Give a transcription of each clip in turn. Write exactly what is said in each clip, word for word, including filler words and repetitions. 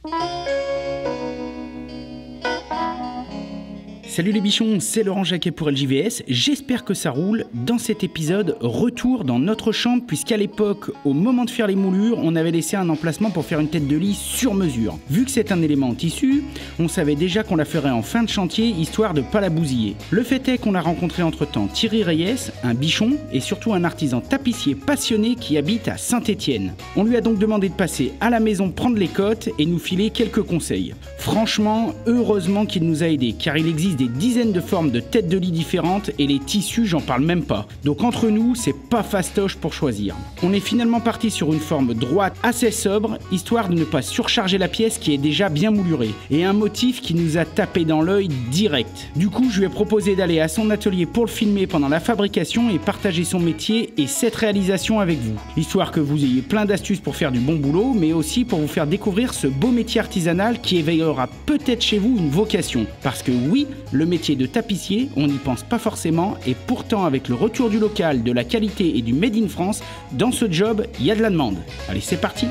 Salut les bichons, c'est Laurent Jacquet pour L J V S, j'espère que ça roule. Dans cet épisode, retour dans notre chambre, puisqu'à l'époque, au moment de faire les moulures, on avait laissé un emplacement pour faire une tête de lit sur mesure. Vu que c'est un élément en tissu, on savait déjà qu'on la ferait en fin de chantier, histoire de pas la bousiller. Le fait est qu'on a rencontré entre-temps Thierry Reyes, un bichon, et surtout un artisan tapissier passionné qui habite à Saint-Étienne. On lui a donc demandé de passer à la maison prendre les cotes et nous filer quelques conseils. Franchement, heureusement qu'il nous a aidés, car il existe des dizaines de formes de têtes de lit différentes et les tissus, j'en parle même pas. Donc entre nous, c'est pas fastoche pour choisir. On est finalement parti sur une forme droite assez sobre, histoire de ne pas surcharger la pièce qui est déjà bien moulurée, et un motif qui nous a tapé dans l'œil direct. Du coup, je lui ai proposé d'aller à son atelier pour le filmer pendant la fabrication et partager son métier et cette réalisation avec vous, histoire que vous ayez plein d'astuces pour faire du bon boulot, mais aussi pour vous faire découvrir ce beau métier artisanal qui éveillera peut-être chez vous une vocation. Parce que oui, le métier de tapissier, on n'y pense pas forcément, et pourtant avec le retour du local, de la qualité et du Made in France, dans ce job, il y a de la demande. Allez, c'est parti!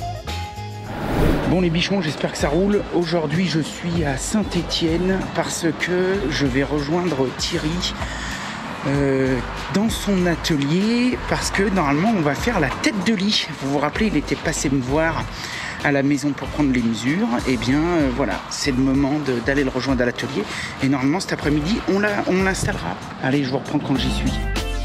Bon les bichons, j'espère que ça roule. Aujourd'hui, je suis à Saint-Étienne parce que je vais rejoindre Thierry euh, dans son atelier, parce que normalement, on va faire la tête de lit. Vous vous rappelez, il était passé me voir à la maison pour prendre les mesures. Et eh bien euh, voilà, c'est le moment d'aller le rejoindre à l'atelier, et normalement cet après-midi on l'installera. Allez, je vous reprends quand j'y suis.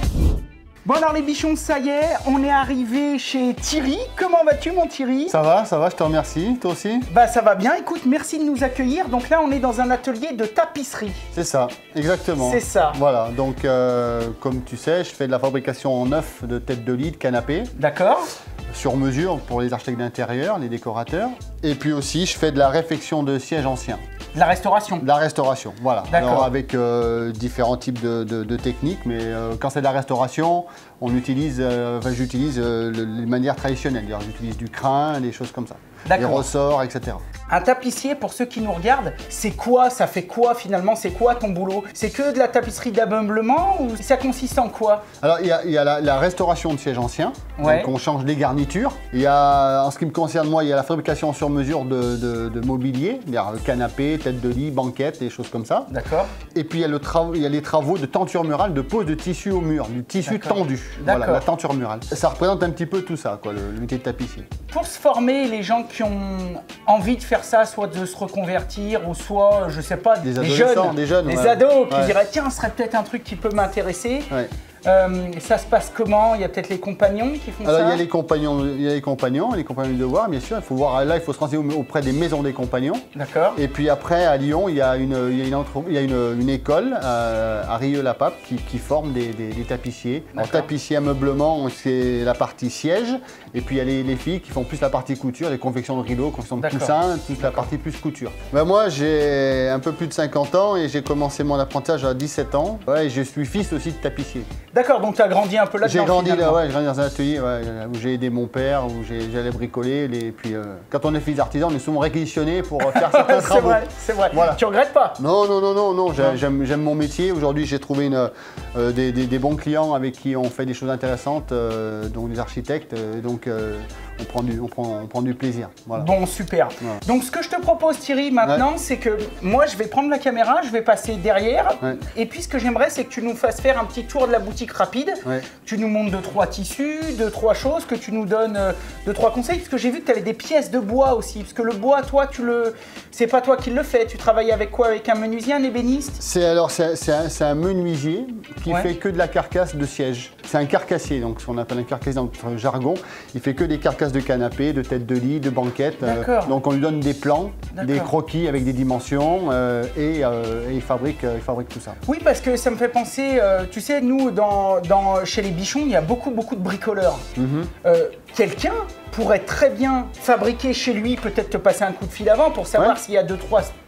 Bon alors les bichons, ça y est, on est arrivé chez Thierry. Comment vas-tu mon Thierry? Ça va, ça va, je te remercie. Toi aussi? Bah ça va bien, écoute, merci de nous accueillir. Donc là on est dans un atelier de tapisserie. C'est ça, exactement. C'est ça. Voilà, donc euh, comme tu sais, je fais de la fabrication en neuf de têtes de lit, de canapés. D'accord. Sur mesure pour les architectes d'intérieur, les décorateurs. Et puis aussi, je fais de la réfection de sièges anciens. De la restauration? De la restauration, voilà. Alors avec euh, différents types de, de, de techniques, mais euh, quand c'est de la restauration, on utilise, euh, enfin, j'utilise euh, le, les manières traditionnelles. J'utilise du crin, des choses comme ça. Les ressorts, et cetera. Un tapissier, pour ceux qui nous regardent, c'est quoi? Ça fait quoi finalement? C'est quoi ton boulot? C'est que de la tapisserie d'ameublement ou ça consiste en quoi? Alors il y a, il y a la, la restauration de sièges anciens, ouais. Donc on change les garnitures. Il y a, en ce qui me concerne moi, il y a la fabrication sur mesure de, de, de mobilier, c'est-à-dire canapé, tête de lit, banquette, des choses comme ça. D'accord. Et puis il y, a le il y a les travaux de tenture murale, de pose de tissu au mur, du tissu tendu. Voilà, la tenture murale. Ça représente un petit peu tout ça, quoi, le, le métier de tapissier. Pour se former, les gens qui ont envie de faire ça, soit de se reconvertir, ou soit, je sais pas, des, des jeunes, des, jeunes, des ouais. ados qui ouais. diraient tiens, ce serait peut-être un truc qui peut m'intéresser. Ouais. Euh, ça se passe comment? Il y a peut-être les compagnons qui font Alors, ça? Il y a les compagnons, il y a les compagnons, les compagnons de devoir, bien sûr. Il faut voir, là, il faut se renseigner auprès des maisons des compagnons. D'accord. Et puis après, à Lyon, il y a une, il y a une, entre, il y a une, une école euh, à Rieux-la-Pape qui, qui forme des, des, des tapissiers. En tapissier ameublement, c'est la partie siège. Et puis il y a les, les filles qui font plus la partie couture, les confections de rideaux, confections de coussins, toute la partie plus couture. Ben, moi, j'ai un peu plus de cinquante ans et j'ai commencé mon apprentissage à dix-sept ans. Ouais, et je suis fils aussi de tapissier. D'accord, donc tu as grandi un peu là-dedans? J'ai grandi là, ouais, j'ai grandi dans un atelier ouais, où j'ai aidé mon père, où j'allais bricoler. Et puis euh, quand on est fils d'artisan, on est souvent réquisitionné pour faire certains travaux. C'est vrai, c'est vrai. Voilà. Tu regrettes pas? Non, non, non, non, non. J'aime mon métier. Aujourd'hui, j'ai trouvé une, euh, des, des, des bons clients avec qui on fait des choses intéressantes, euh, donc des architectes. Euh, donc euh, on prend du, on prend, on prend du plaisir. Voilà. Bon, super. Voilà. Donc ce que je te propose, Thierry, maintenant, ouais. c'est que moi, je vais prendre la caméra, je vais passer derrière. Ouais. Et puis ce que j'aimerais, c'est que tu nous fasses faire un petit tour de la boutique rapide. Ouais. Tu nous montres deux, trois tissus, deux, trois choses, que tu nous donnes euh, deux, trois conseils. Parce que j'ai vu que tu avais des pièces de bois aussi. Parce que le bois, toi, tu le, c'est pas toi qui le fais. Tu travailles avec quoi? Avec un menuisier, un ébéniste? C'est alors c'est un, un menuisier qui ouais. fait que de la carcasse de siège. C'est un carcassier, donc ce qu'on appelle un carcassier dans notre jargon. Il fait que des carcasses de canapé, de tête de lit, de banquette. Euh, donc on lui donne des plans, des croquis avec des dimensions euh, et, euh, et il, fabrique, euh, il fabrique tout ça. Oui, parce que ça me fait penser, euh, tu sais, nous, dans, dans, chez les bichons, il y a beaucoup, beaucoup de bricoleurs. Mm-hmm. euh, Quelqu'un pourrait très bien fabriquer chez lui, peut-être te passer un coup de fil avant pour savoir ouais. s'il y a deux, trois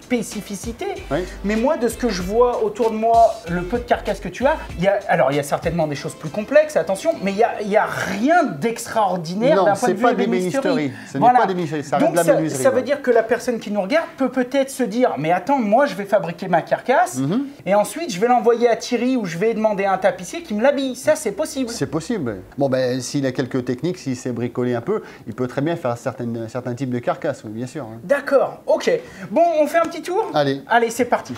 spécificité. Oui. Mais moi, de ce que je vois autour de moi, le peu de carcasse que tu as, il y a, alors il y a certainement des choses plus complexes, attention, mais il n'y a, il y a rien d'extraordinaire d'un point de vue pas des bénisteries. Ce voilà. n'est pas des bénisteries, ça reste Donc de la ça, menuiserie. ça veut ouais. dire que la personne qui nous regarde peut peut-être se dire, mais attends, moi je vais fabriquer ma carcasse mm-hmm. et ensuite je vais l'envoyer à Thierry ou je vais demander à un tapissier qui me l'habille. Ça, c'est possible. C'est possible. Bon, ben, s'il a quelques techniques, s'il sait bricoler un peu, il peut très bien faire certaines, certains types de carcasses, oui, bien sûr. Hein. D'accord, ok. Bon, on fait un petit tour? Allez. Allez, c'est parti.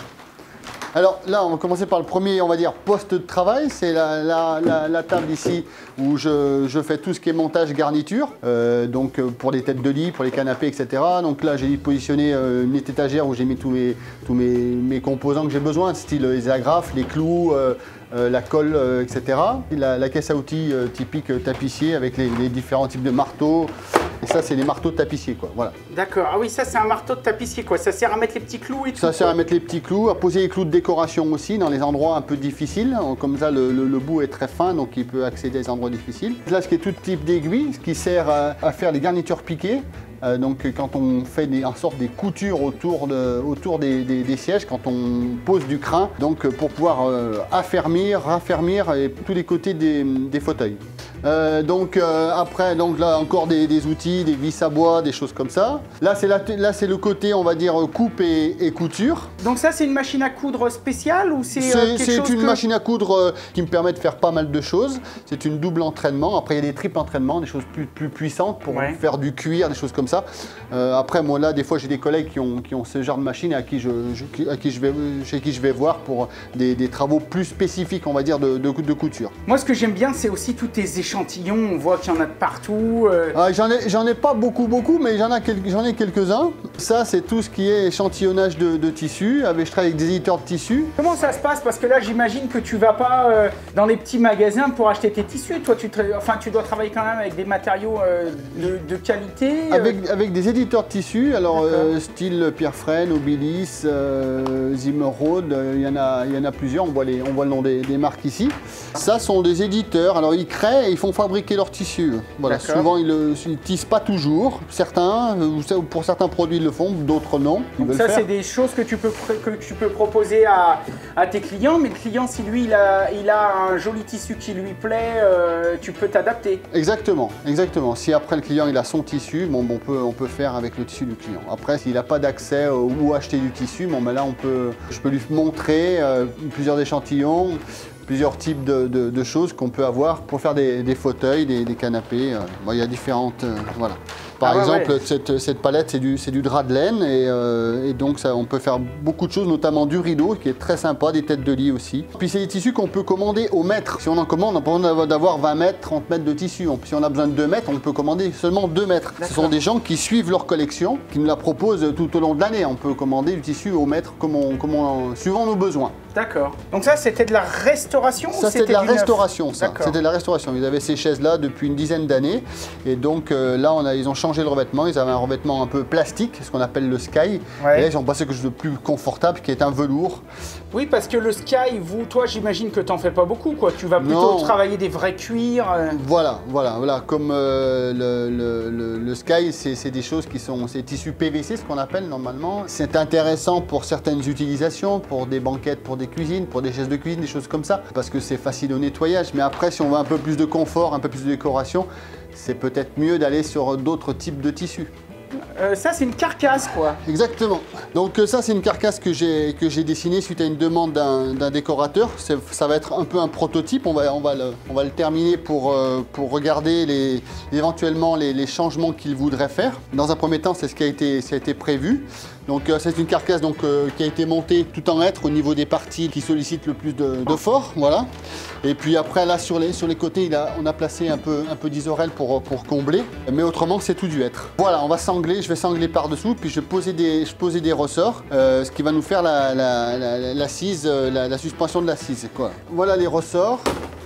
Alors là, on va commencer par le premier, on va dire, poste de travail. C'est la, la, la, la table ici où je, je fais tout ce qui est montage garniture. Euh, donc pour les têtes de lit, pour les canapés, et cetera. Donc là, j'ai positionné euh, une étagère où j'ai mis tous mes, tous mes, mes composants que j'ai besoin, style les agrafes, les clous, euh, euh, la colle, euh, et cetera. La, la caisse à outils euh, typique euh, tapissier avec les, les différents types de marteaux. Et ça, c'est les marteaux de tapissier, quoi. Voilà. D'accord. Ah oui, ça, c'est un marteau de tapissier, quoi. Ça sert à mettre les petits clous et tout. Ça sert à mettre les petits clous, à poser les clous de décoration aussi dans les endroits un peu difficiles. Comme ça, le, le, le bout est très fin, donc il peut accéder à des endroits difficiles. Là, ce qui est tout type d'aiguille, ce qui sert à, à faire les garnitures piquées. Euh, donc quand on fait des, en sorte des coutures autour, de, autour des, des, des sièges, quand on pose du crin, donc pour pouvoir euh, affermir, raffermir et tous les côtés des, des fauteuils. Euh, donc euh, après, donc là encore des, des outils, des vis à bois, des choses comme ça. Là c'est là c'est le côté, on va dire, coupe et, et couture. Donc ça c'est une machine à coudre spéciale ou c'est euh, quelque chose C'est une que... machine à coudre euh, qui me permet de faire pas mal de choses. C'est une double entraînement. Après il y a des triples entraînements, des choses plus, plus puissantes pour ouais. faire du cuir, des choses comme ça. Euh, après moi là des fois j'ai des collègues qui ont, qui ont ce genre de machine et à qui je, je, à qui je vais, chez qui je vais voir pour des, des travaux plus spécifiques, on va dire, de, de, de couture. Moi ce que j'aime bien c'est aussi tous tes échantillons. On voit qu'il y en a de partout. Euh... Ah, j'en ai, j'en ai pas beaucoup, beaucoup, mais j'en ai quelques-uns. Ça, c'est tout ce qui est échantillonnage de, de tissus. Avec, je travaille avec des éditeurs de tissus. Comment ça se passe? Parce que là, j'imagine que tu vas pas euh, dans les petits magasins pour acheter tes tissus. Toi, tu, enfin, tu dois travailler quand même avec des matériaux euh, de, de qualité. Euh... Avec, avec des éditeurs de tissus, alors euh, style Pierre Fresne, Obilis, euh, Zimmerode, il y en a, il y en a plusieurs. On voit, les, on voit le nom des, des marques ici. Ça sont des éditeurs. Alors, ils créent et ils font fabriquer leurs tissus. Voilà, souvent ils ne tissent pas toujours. Certains, pour certains produits ils le font, d'autres non. Donc ça c'est des choses que tu peux, que tu peux proposer à, à tes clients, mais le client si lui il a, il a un joli tissu qui lui plaît, euh, tu peux t'adapter. Exactement, exactement. Si après le client il a son tissu, bon, bon on, peut, on peut faire avec le tissu du client. Après s'il n'a pas d'accès euh, ou acheter du tissu, bon ben là on peut, je peux lui montrer euh, plusieurs échantillons, plusieurs types de, de, de choses qu'on peut avoir pour faire des, des fauteuils, des, des canapés. Euh, bon, il y a différentes... Euh, voilà. Par ah ouais, exemple, ouais. Cette, cette palette, c'est du, du drap de laine et, euh, et donc ça, on peut faire beaucoup de choses, notamment du rideau qui est très sympa, des têtes de lit aussi. Puis c'est des tissus qu'on peut commander au mètre. Si on en commande, on n'a pas besoin d'avoir vingt mètres, trente mètres de tissu. Si on a besoin de deux mètres, on peut commander seulement deux mètres. Ce sont des gens qui suivent leur collection, qui nous la proposent tout au long de l'année. On peut commander du tissu au mètre comme on, comme on, suivant nos besoins. D'accord. Donc ça, c'était de la restauration? Ça, c'était de la restauration, ça. C'était de la restauration. Ils avaient ces chaises-là depuis une dizaine d'années. Et donc euh, là, on a, ils ont changé le revêtement. Ils avaient un revêtement un peu plastique, ce qu'on appelle le Sky. Ouais. Et là, ils ont passé quelque chose de plus confortable, qui est un velours. Oui, parce que le Sky, vous, toi, j'imagine que tu n'en fais pas beaucoup, quoi. Tu vas plutôt non. travailler des vrais cuirs. Euh... Voilà, voilà, voilà. Comme euh, le, le, le, le Sky, c'est des choses qui sont, c'est tissu P V C, ce qu'on appelle normalement. C'est intéressant pour certaines utilisations, pour des banquettes, pour des cuisines, pour des chaises de cuisine, des choses comme ça, parce que c'est facile au nettoyage. Mais après, si on veut un peu plus de confort, un peu plus de décoration, c'est peut-être mieux d'aller sur d'autres types de tissus. Euh, ça, c'est une carcasse, quoi. Exactement. Donc euh, ça, c'est une carcasse que j'ai que j'ai dessinée suite à une demande d'un décorateur. Ça va être un peu un prototype. On va, on va, le, on va le terminer pour, euh, pour regarder les, éventuellement les, les changements qu'il voudrait faire. Dans un premier temps, c'est ce qui a été, ça a été prévu. Donc euh, c'est une carcasse donc, euh, qui a été montée tout en être au niveau des parties qui sollicitent le plus de, de fort. Voilà. Et puis après, là, sur les, sur les côtés, il a, on a placé un peu, un peu d'isorel pour, pour combler. Mais autrement, c'est tout du hêtre. Voilà, on va sangler. Je vais sangler par-dessous, puis je posais des, je posais des ressorts, euh, ce qui va nous faire la, la, la, l'assise, la, la suspension de l'assise. Voilà les ressorts.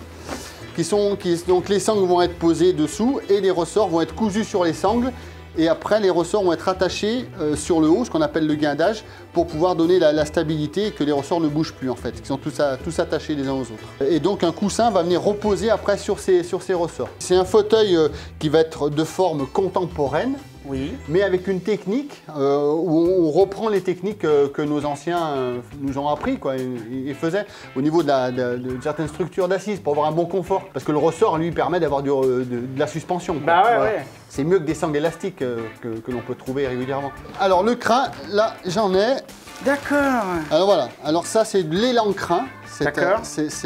Qui sont, qui, donc les sangles vont être posées dessous et les ressorts vont être cousus sur les sangles. Et après, les ressorts vont être attachés euh, sur le haut, ce qu'on appelle le guindage, pour pouvoir donner la, la stabilité et que les ressorts ne bougent plus en fait, qu'ils sont tous, à, tous attachés les uns aux autres. Et donc un coussin va venir reposer après sur ces, sur ces ressorts. C'est un fauteuil euh, qui va être de forme contemporaine. oui. mais avec une technique euh, où on reprend les techniques euh, que nos anciens euh, nous ont appris, quoi, et, et faisaient au niveau de, la, de, de certaines structures d'assises pour avoir un bon confort. Parce que le ressort, lui, permet d'avoir de, de, de la suspension. Quoi. Bah ouais, voilà. ouais. C'est mieux que des sangles élastiques euh, que, que l'on peut trouver régulièrement. Alors le crin, là, j'en ai. D'accord. Alors voilà, alors ça c'est de l'élan crin. D'accord.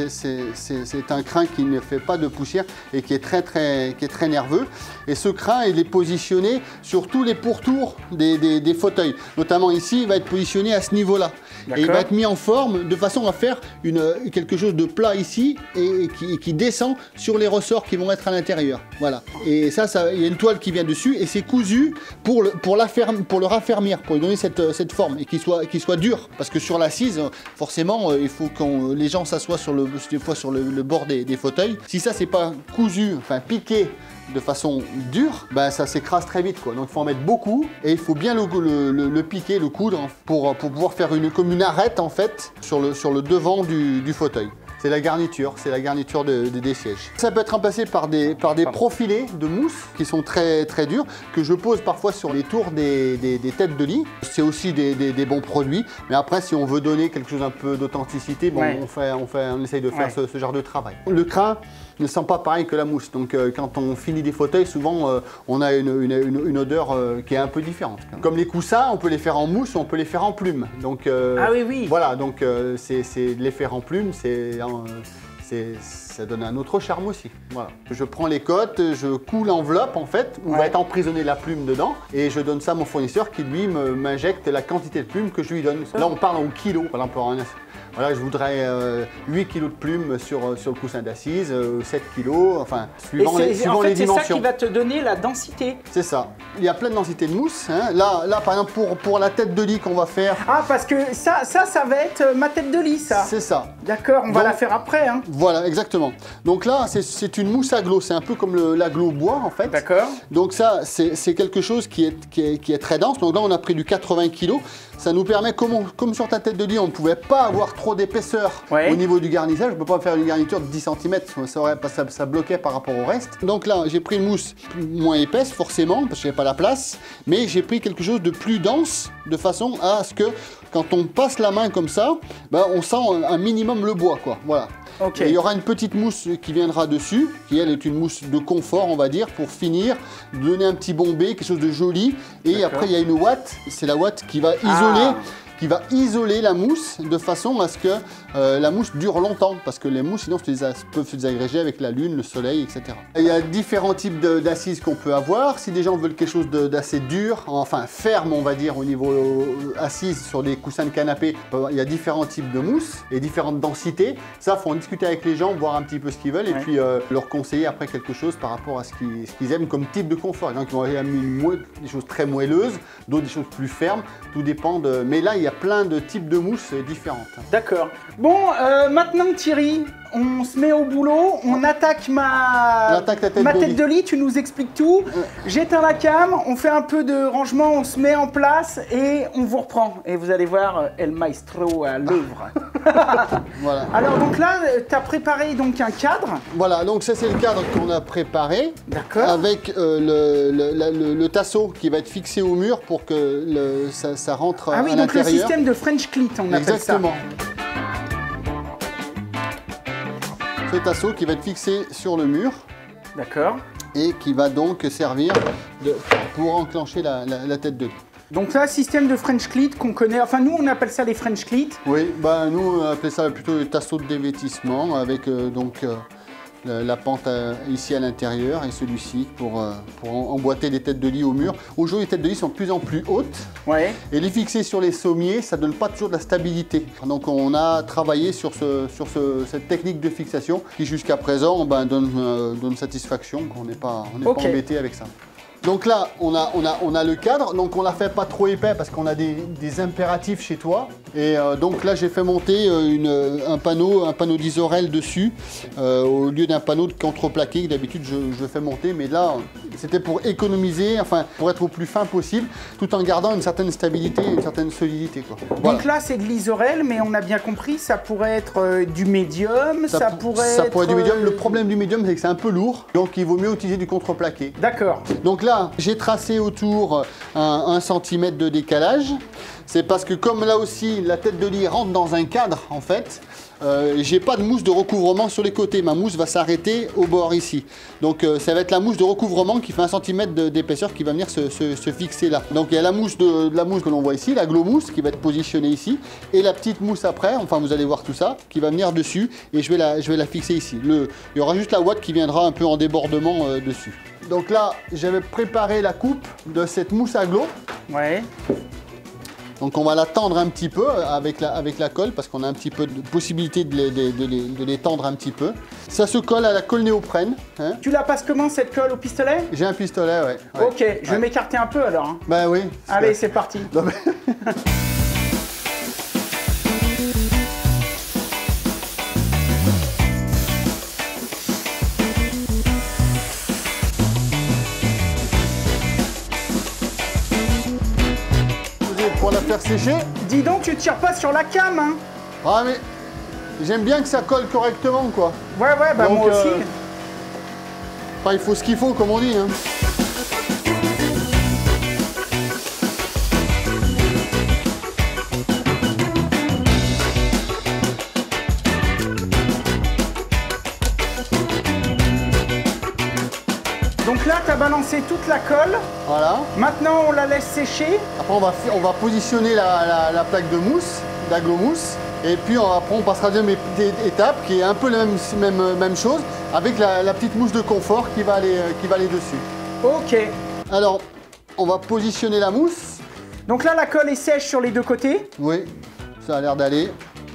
C'est un crin qui ne fait pas de poussière et qui est très très, qui est très nerveux. Et ce crin, il est positionné sur tous les pourtours des, des, des fauteuils. Notamment ici, il va être positionné à ce niveau-là. Et il va être mis en forme de façon à faire une, quelque chose de plat ici et, et, qui, et qui descend sur les ressorts qui vont être à l'intérieur. Voilà. Et ça, ça, il y a une toile qui vient dessus et c'est cousu pour le, pour, pour le raffermir, pour lui donner cette, cette forme et qu'il soit, qu'il soit dur. Parce que sur l'assise, forcément, il faut qu'on les gens s'assoient sur le, des fois sur le, le bord des, des fauteuils. Si ça, c'est pas cousu, enfin piqué de façon dure, ben ça s'écrase très vite, quoi. Donc il faut en mettre beaucoup et il faut bien le, le, le, le piquer, le coudre pour, pour pouvoir faire une, comme une arête en fait sur le, sur le devant du, du fauteuil. C'est la garniture, c'est la garniture de, de, des sièges. Ça peut être remplacé par des, par des profilés de mousse qui sont très, très durs, que je pose parfois sur les tours des, des, des têtes de lit. C'est aussi des, des, des bons produits, mais après si on veut donner quelque chose un peu d'authenticité, bon, ouais. on, fait, on, fait, on essaye de faire ouais. ce, ce genre de travail. Le crin ne sent pas pareil que la mousse, donc euh, quand on finit des fauteuils, souvent euh, on a une, une, une, une odeur euh, qui est un peu différente. Comme les coussins, on peut les faire en mousse, on peut les faire en plume. Donc, euh, ah oui, oui. Voilà, donc euh, c'est les faire en plume, c'est... Euh, ça donne un autre charme aussi. Voilà. Je prends les cotes, je couds l'enveloppe en fait, où ouais. va être emprisonnée la plume dedans, et je donne ça à mon fournisseur qui lui m'injecte la quantité de plume que je lui donne. Là on parle en kilo, par exemple, en, voilà, je voudrais euh, huit kilos de plume sur, sur le coussin d'assise, euh, sept kilos, enfin, suivant les, suivant en fait, les dimensions. C'est ça qui va te donner la densité. C'est ça. Il y a plein de densités de mousse. Hein. Là, là, par exemple, pour, pour la tête de lit qu'on va faire... Ah, parce que ça, ça, ça va être ma tête de lit, ça. C'est ça. D'accord, on Donc, va la faire après. Hein. Voilà, exactement. Donc là, c'est une mousse aglo. C'est un peu comme l'aglo bois, en fait. D'accord. Donc ça, c'est quelque chose qui est, qui, est, qui est très dense. Donc là, on a pris du quatre-vingts kilos. Ça nous permet, comme, on, comme sur ta tête de lit, on ne pouvait pas avoir trop d'épaisseur ouais. au niveau du garnissage. Je ne peux pas faire une garniture de dix centimètres, ça, aurait, ça, ça bloquait par rapport au reste. Donc là, j'ai pris une mousse moins épaisse, forcément, parce que je n'avais pas la place, mais j'ai pris quelque chose de plus dense, de façon à ce que, quand on passe la main comme ça, ben, on sent un minimum le bois, quoi. Voilà. Okay. Et il y aura une petite mousse qui viendra dessus, qui elle est une mousse de confort, on va dire, pour finir, donner un petit bombé, quelque chose de joli. Et après, il y a une ouate, c'est la ouate qui va isoler, ah. qui va isoler la mousse de façon à ce que euh, la mousse dure longtemps. Parce que les mousses, sinon, peuvent se désagréger avec la lune, le soleil, et cetera. Et il y a différents types d'assises qu'on peut avoir. Si des gens veulent quelque chose d'assez dur, enfin ferme, on va dire, au niveau euh, assise sur des coussins de canapé, il y a différents types de mousse et différentes densités. Ça, il faut en discuter avec les gens, voir un petit peu ce qu'ils veulent ouais. et puis euh, leur conseiller après quelque chose par rapport à ce qu'ils qu'ils aiment comme type de confort. Il y en a qui vont avoir des choses très moelleuses, d'autres des choses plus fermes. Tout dépend de... Mais là, il y a plein de types de mousses différentes. D'accord. Bon, euh, maintenant Thierry, on se met au boulot, on attaque ma, tête, ma de, tête lit. de lit, tu nous expliques tout. Euh. J'éteins la cam, on fait un peu de rangement, on se met en place et on vous reprend. Et vous allez voir El Maestro à l'œuvre. Voilà. Alors donc là, tu as préparé donc un cadre. Voilà, donc ça c'est le cadre qu'on a préparé. D'accord. Avec euh, le, le, le, le tasseau qui va être fixé au mur pour que le, ça, ça rentre ah oui, à l'intérieur. Ah oui, donc le système de French clit, on appelle ça. Exactement. Ce tasseau qui va être fixé sur le mur. D'accord. Et qui va donc servir de, pour enclencher la, la, la tête de lit. Donc là, système de French clit qu'on connaît, enfin nous on appelle ça les French clit. Oui, bah, nous on appelle ça plutôt les tasseaux de dévêtissement avec euh, donc euh, la, la pente à, ici à l'intérieur et celui-ci pour, euh, pour emboîter les têtes de lit au mur. Aujourd'hui, les têtes de lit sont de plus en plus hautes. Ouais. Et les fixer sur les sommiers, ça ne donne pas toujours de la stabilité. Donc on a travaillé sur, ce, sur ce, cette technique de fixation qui jusqu'à présent ben, donne, euh, donne satisfaction, qu'on n'est pas, on n'est okay. pas embêté avec ça. Donc là, on a, on, a, on a le cadre, donc on l'a fait pas trop épais parce qu'on a des, des impératifs chez toi. Et euh, donc là, j'ai fait monter une, un panneau, un panneau d'Isorel dessus, euh, au lieu d'un panneau de contreplaqué que d'habitude je, je fais monter. Mais là, c'était pour économiser, enfin pour être au plus fin possible, tout en gardant une certaine stabilité, une certaine solidité, quoi. Voilà. Donc là, c'est de l'Isorel, mais on a bien compris, ça pourrait être euh, du médium, ça, ça pourrait ça être... pourrait être du médium. Le problème du médium, c'est que c'est un peu lourd, donc il vaut mieux utiliser du contreplaqué. D'accord. Donc là, là, j'ai tracé autour un, un centimètre de décalage. C'est parce que comme là aussi, la tête de lit rentre dans un cadre, en fait, euh, j'ai pas de mousse de recouvrement sur les côtés. Ma mousse va s'arrêter au bord ici. Donc euh, ça va être la mousse de recouvrement qui fait un centimètre d'épaisseur qui va venir se, se, se fixer là. Donc il y a la mousse, de, de la mousse que l'on voit ici, la glow mousse qui va être positionnée ici. Et la petite mousse après, enfin vous allez voir tout ça, qui va venir dessus. Et je vais la, je vais la fixer ici. Le, il y aura juste la ouate qui viendra un peu en débordement euh, dessus. Donc là, j'avais préparé la coupe de cette mousse à glow. Ouais. Donc on va la tendre un petit peu avec la, avec la colle parce qu'on a un petit peu de possibilité de les, de, de, les, de les tendre un petit peu. Ça se colle à la colle néoprène. Hein. Tu la passes comment cette colle, au pistolet? J'ai un pistolet, ouais. ouais. Ok, je vais ouais. m'écarter un peu alors. Hein. Bah oui. Allez, c'est parti. Non, mais... pour la faire sécher. Dis donc, tu tires pas sur la cam, hein? Ah mais j'aime bien que ça colle correctement, quoi. Ouais, ouais, bah donc, moi aussi. Euh... Enfin, il faut ce qu'il faut, comme on dit, hein. Donc là, tu as balancé toute la colle. Voilà. Maintenant, on la laisse sécher. Après, on va, on va positionner la, la, la plaque de mousse, d'aglomousse. Et puis on, après, on passera à la deuxième étape, qui est un peu la même, même, même chose, avec la, la petite mousse de confort qui va, aller, qui va aller dessus. Ok. Alors, on va positionner la mousse. Donc là, la colle est sèche sur les deux côtés. Oui, ça a l'air d'aller.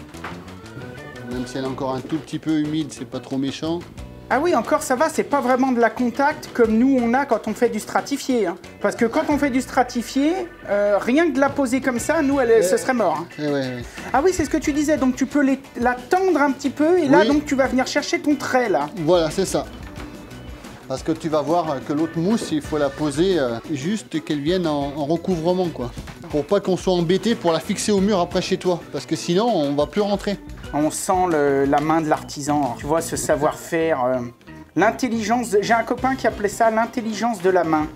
Même si elle est encore un tout petit peu humide, c'est pas trop méchant. Ah oui, encore ça va, c'est pas vraiment de la contact comme nous on a quand on fait du stratifié. Hein. Parce que quand on fait du stratifié, euh, rien que de la poser comme ça, nous, elle, euh, ce serait mort. Hein. Eh ouais, ouais. Ah oui, c'est ce que tu disais, donc tu peux les, la tendre un petit peu et là, oui. Donc tu vas venir chercher ton trait là. Voilà, c'est ça. Parce que tu vas voir que l'autre mousse, il faut la poser euh, juste qu'elle vienne en, en recouvrement, quoi. Pour pas qu'on soit embêté pour la fixer au mur après chez toi. Parce que sinon, on va plus rentrer. On sent le, la main de l'artisan, tu vois, ce savoir-faire, euh, l'intelligence. J'ai un copain qui appelait ça l'intelligence de la main.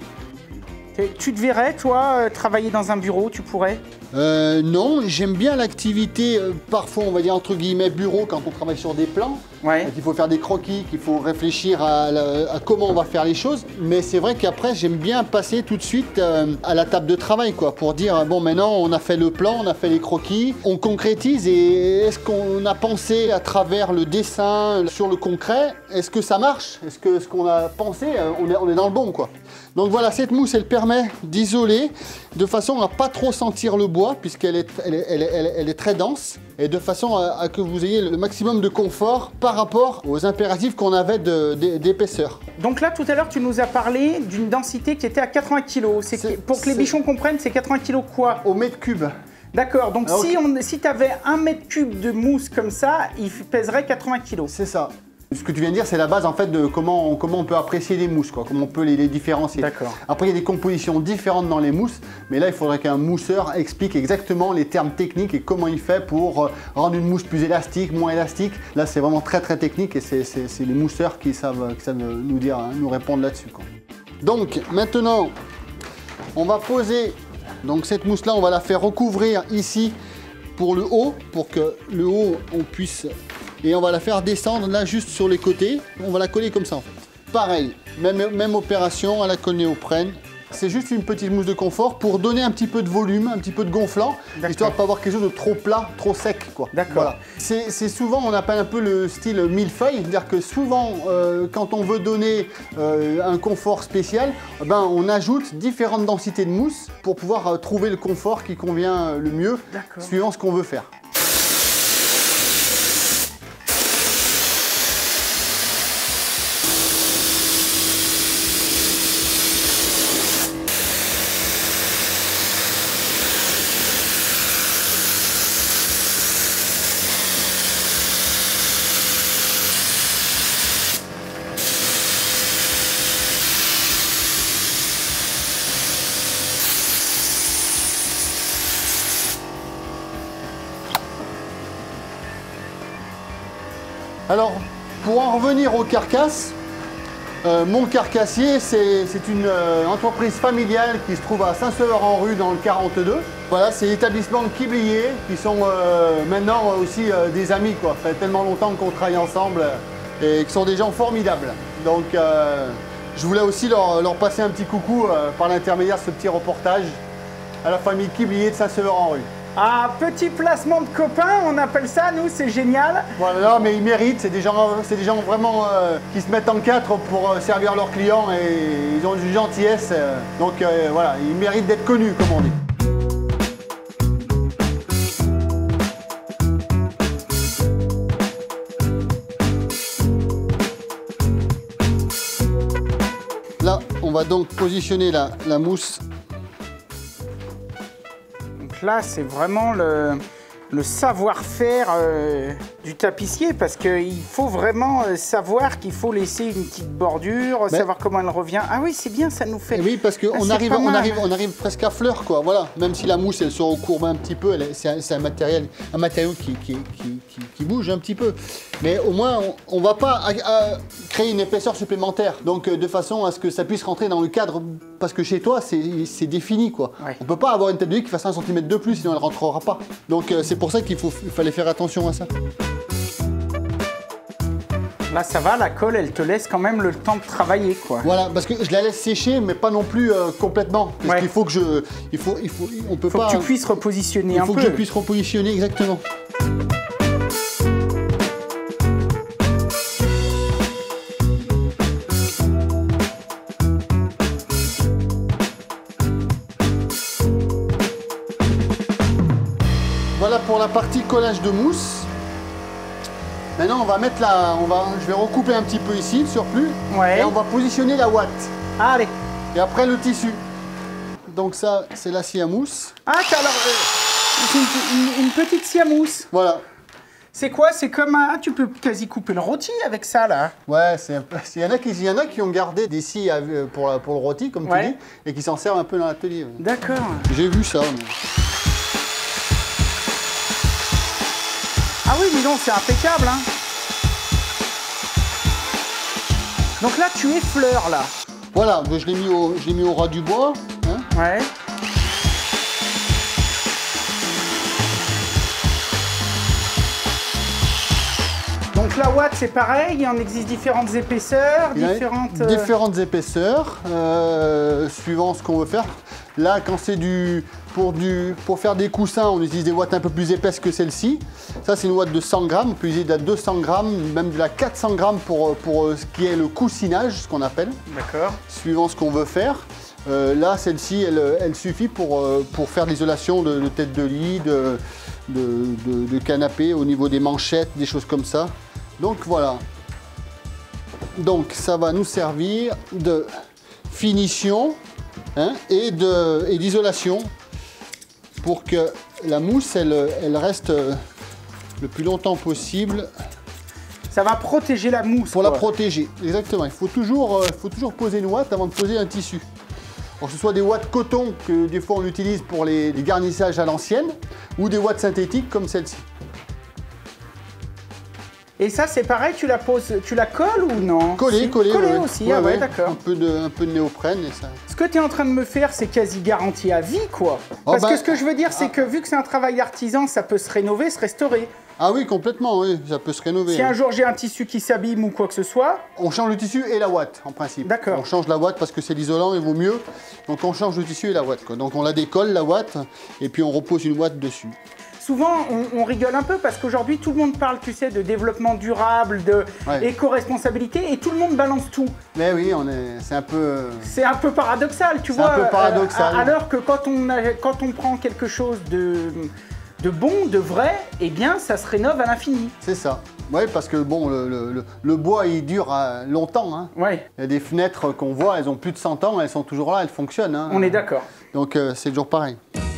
Tu te verrais, toi, travailler dans un bureau, tu pourrais? Euh, non, j'aime bien l'activité, euh, parfois on va dire entre guillemets bureau quand on travaille sur des plans. Ouais. Il faut faire des croquis, qu'il faut réfléchir à, la, à comment on va faire les choses. Mais c'est vrai qu'après j'aime bien passer tout de suite euh, à la table de travail, quoi, pour dire bon maintenant on a fait le plan, on a fait les croquis, on concrétise et est-ce qu'on a pensé à travers le dessin sur le concret, est-ce que ça marche? Est-ce que ce qu'on a pensé, on est, on est dans le bon, quoi. Donc voilà, cette mousse elle permet d'isoler de façon à pas trop sentir le bois puisqu'elle est, elle est, elle est, elle est, elle est très dense et de façon à, à que vous ayez le maximum de confort par rapport aux impératifs qu'on avait d'épaisseur. Donc là tout à l'heure tu nous as parlé d'une densité qui était à quatre-vingts kilos. Pour que les bichons comprennent, c'est quatre-vingts kilos quoi? Au mètre cube. D'accord, donc Alors, si, okay. si tu avais un mètre cube de mousse comme ça, il pèserait quatre-vingts kilos. C'est ça. Ce que tu viens de dire, c'est la base en fait de comment on, comment on peut apprécier les mousses, quoi, comment on peut les, les différencier. D'accord. Après, il y a des compositions différentes dans les mousses, mais là, il faudrait qu'un mousseur explique exactement les termes techniques et comment il fait pour rendre une mousse plus élastique, moins élastique. Là, c'est vraiment très très technique et c'est les mousseurs qui savent, qui savent nous dire, hein, nous répondre là-dessus. Donc maintenant, on va poser donc cette mousse-là, on va la faire recouvrir ici pour le haut, pour que le haut on puisse. Et on va la faire descendre là juste sur les côtés. On va la coller comme ça en fait. Pareil, même, même opération à la colle néoprène. C'est juste une petite mousse de confort pour donner un petit peu de volume, un petit peu de gonflant, histoire de ne pas avoir quelque chose de trop plat, trop sec, quoi. D'accord. Voilà. C'est souvent, on appelle un peu le style millefeuille, c'est-à-dire que souvent, euh, quand on veut donner euh, un confort spécial, ben, on ajoute différentes densités de mousse pour pouvoir euh, trouver le confort qui convient le mieux, suivant ce qu'on veut faire. Alors, pour en revenir aux carcasses, Euh, Montcarcassier, c'est une euh, entreprise familiale qui se trouve à Saint-Sever-en-Rue dans le quarante-deux. Voilà, c'est l'établissement Quiblier qui sont euh, maintenant aussi euh, des amis, quoi. Ça fait tellement longtemps qu'on travaille ensemble et qui sont des gens formidables. Donc euh, je voulais aussi leur, leur passer un petit coucou euh, par l'intermédiaire de ce petit reportage à la famille Quiblier de Saint-Sever-en-Rue. Ah, petit placement de copains, on appelle ça, nous, c'est génial. Voilà, non, mais ils méritent, c'est des gens, c'est des gens vraiment euh, qui se mettent en quatre pour euh, servir leurs clients et ils ont une gentillesse. Euh, donc euh, voilà, ils méritent d'être connus, comme on dit. Là, on va donc positionner la, la mousse. Donc là, c'est vraiment le, le savoir-faire euh, du tapissier, parce qu'il faut vraiment euh, savoir qu'il faut laisser une petite bordure, mais savoir comment elle revient. Ah oui, c'est bien, ça nous fait... Et oui, parce qu'on ah, arrive, on arrive, on arrive presque à fleur, quoi. Voilà. Même si la mousse, elle se recourbe un petit peu, c'est un, un, matériel, un matériau qui, qui, qui, qui, qui bouge un petit peu. Mais au moins, on ne va pas à, à créer une épaisseur supplémentaire. Donc, de façon à ce que ça puisse rentrer dans le cadre, parce que chez toi, c'est défini, quoi. Ouais. On ne peut pas avoir une tête de lit qui fasse un centimètre de plus, sinon elle ne rentrera pas. Donc, c'est pour ça qu'il fallait faire attention à ça. Là, ça va, la colle, elle te laisse quand même le temps de travailler, quoi. Voilà, parce que je la laisse sécher, mais pas non plus euh, complètement. Parce ouais. qu'il faut que je... Il faut, il faut, on peut faut pas... que tu puisses repositionner il un peu. Il faut que je puisse repositionner, exactement. Voilà pour la partie collage de mousse. Maintenant, on va mettre la, on va, je vais recouper un petit peu ici, le surplus, ouais. Et on va positionner la ouate. Allez. Et après le tissu. Donc ça, c'est la scie à mousse. Ah, alors, euh, c'est une, une, une petite scie à mousse. Voilà. C'est quoi? C'est comme un, tu peux quasi couper le rôti avec ça, là. Ouais, c'est, il y en a qui, il y en a qui ont gardé des scies à, pour, pour le rôti, comme ouais. tu dis, et qui s'en servent un peu dans l'atelier. Ouais. D'accord. J'ai vu ça. Mais... Ah oui, dis donc, c'est impeccable, hein. Donc là, tu effleures, là. Voilà, je l'ai mis, au, mis au ras du bois. Hein. Ouais. Donc la ouate, c'est pareil, il en existe différentes épaisseurs, il différentes... Différentes épaisseurs, euh, suivant ce qu'on veut faire. Là, quand c'est du pour, du... pour faire des coussins, on utilise des ouates un peu plus épaisses que celle-ci. Ça, c'est une ouate de cent grammes. On peut utiliser de la deux cents grammes, même de la quatre cents grammes pour, pour ce qui est le coussinage, ce qu'on appelle. D'accord. Suivant ce qu'on veut faire. Euh, là, celle-ci, elle, elle suffit pour, pour faire l'isolation de, de tête de lit, de, de, de, de canapé, au niveau des manchettes, des choses comme ça. Donc voilà. Donc ça va nous servir de finition. Hein, et d'isolation pour que la mousse elle, elle reste le plus longtemps possible. Ça va protéger la mousse. Pour quoi. la protéger, exactement. Il faut toujours, euh, faut toujours poser une ouate avant de poser un tissu. Alors, que ce soit des ouates coton que des fois on utilise pour les, les garnissages à l'ancienne ou des ouates synthétiques comme celle-ci. Et ça, c'est pareil, tu la poses, tu la colles ou non? Coller, si, coller, coller ouais. aussi, ouais, ah ouais, ouais. d'accord. Un peu de, un peu de néoprène et ça. Ce que tu es en train de me faire, c'est quasi garanti à vie, quoi. Oh Parce bah, que ce que je veux dire, c'est ah. que vu que c'est un travail artisan, ça peut se rénover, se restaurer. Ah oui, complètement, oui, ça peut se rénover. Si hein. un jour j'ai un tissu qui s'abîme ou quoi que ce soit... On change le tissu et la ouate, en principe. D'accord. On change la ouate parce que c'est l'isolant, il vaut mieux. Donc on change le tissu et la ouate, quoi. Donc on la décolle, la ouate, et puis on repose une ouate dessus. Souvent, on, on rigole un peu parce qu'aujourd'hui, tout le monde parle, tu sais, de développement durable, de ouais. éco-responsabilité, et tout le monde balance tout. Mais oui, on est, c'est un peu... C'est un peu paradoxal, tu vois. C'est un peu paradoxal. Euh, alors que quand on, a, quand on prend quelque chose de, de bon, de vrai, eh bien, ça se rénove à l'infini. C'est ça. Oui, parce que bon, le, le, le bois, il dure longtemps. Hein. Ouais. Il y a des fenêtres qu'on voit, elles ont plus de cent ans, elles sont toujours là, elles fonctionnent. Hein. On est d'accord. Donc, euh, c'est toujours pareil.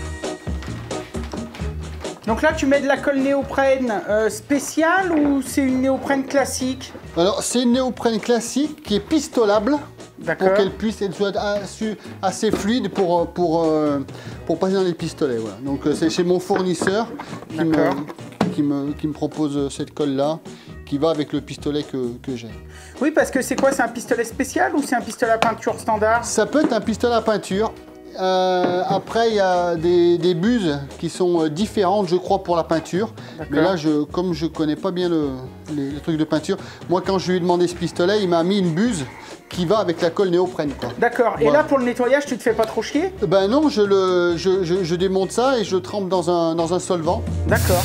Donc là, tu mets de la colle néoprène euh, spéciale ou c'est une néoprène classique? Alors, c'est une néoprène classique qui est pistolable pour qu'elle puisse être assez fluide pour, pour, euh, pour passer dans les pistolets. Voilà. Donc, c'est chez mon fournisseur qui me, qui, me, qui me propose cette colle-là, qui va avec le pistolet que, que j'ai. Oui, parce que c'est quoi? C'est un pistolet spécial ou c'est un pistolet à peinture standard? Ça peut être un pistolet à peinture. Euh, après, il y a des, des buses qui sont différentes, je crois, pour la peinture. Mais là, je, comme je connais pas bien le, les, les trucs de peinture, moi, quand je lui ai demandé ce pistolet, il m'a mis une buse qui va avec la colle néoprène. D'accord. Et voilà. Là, pour le nettoyage, tu te fais pas trop chier? Ben non, je, le, je, je, je démonte ça et je le trempe dans un, dans un solvant. D'accord.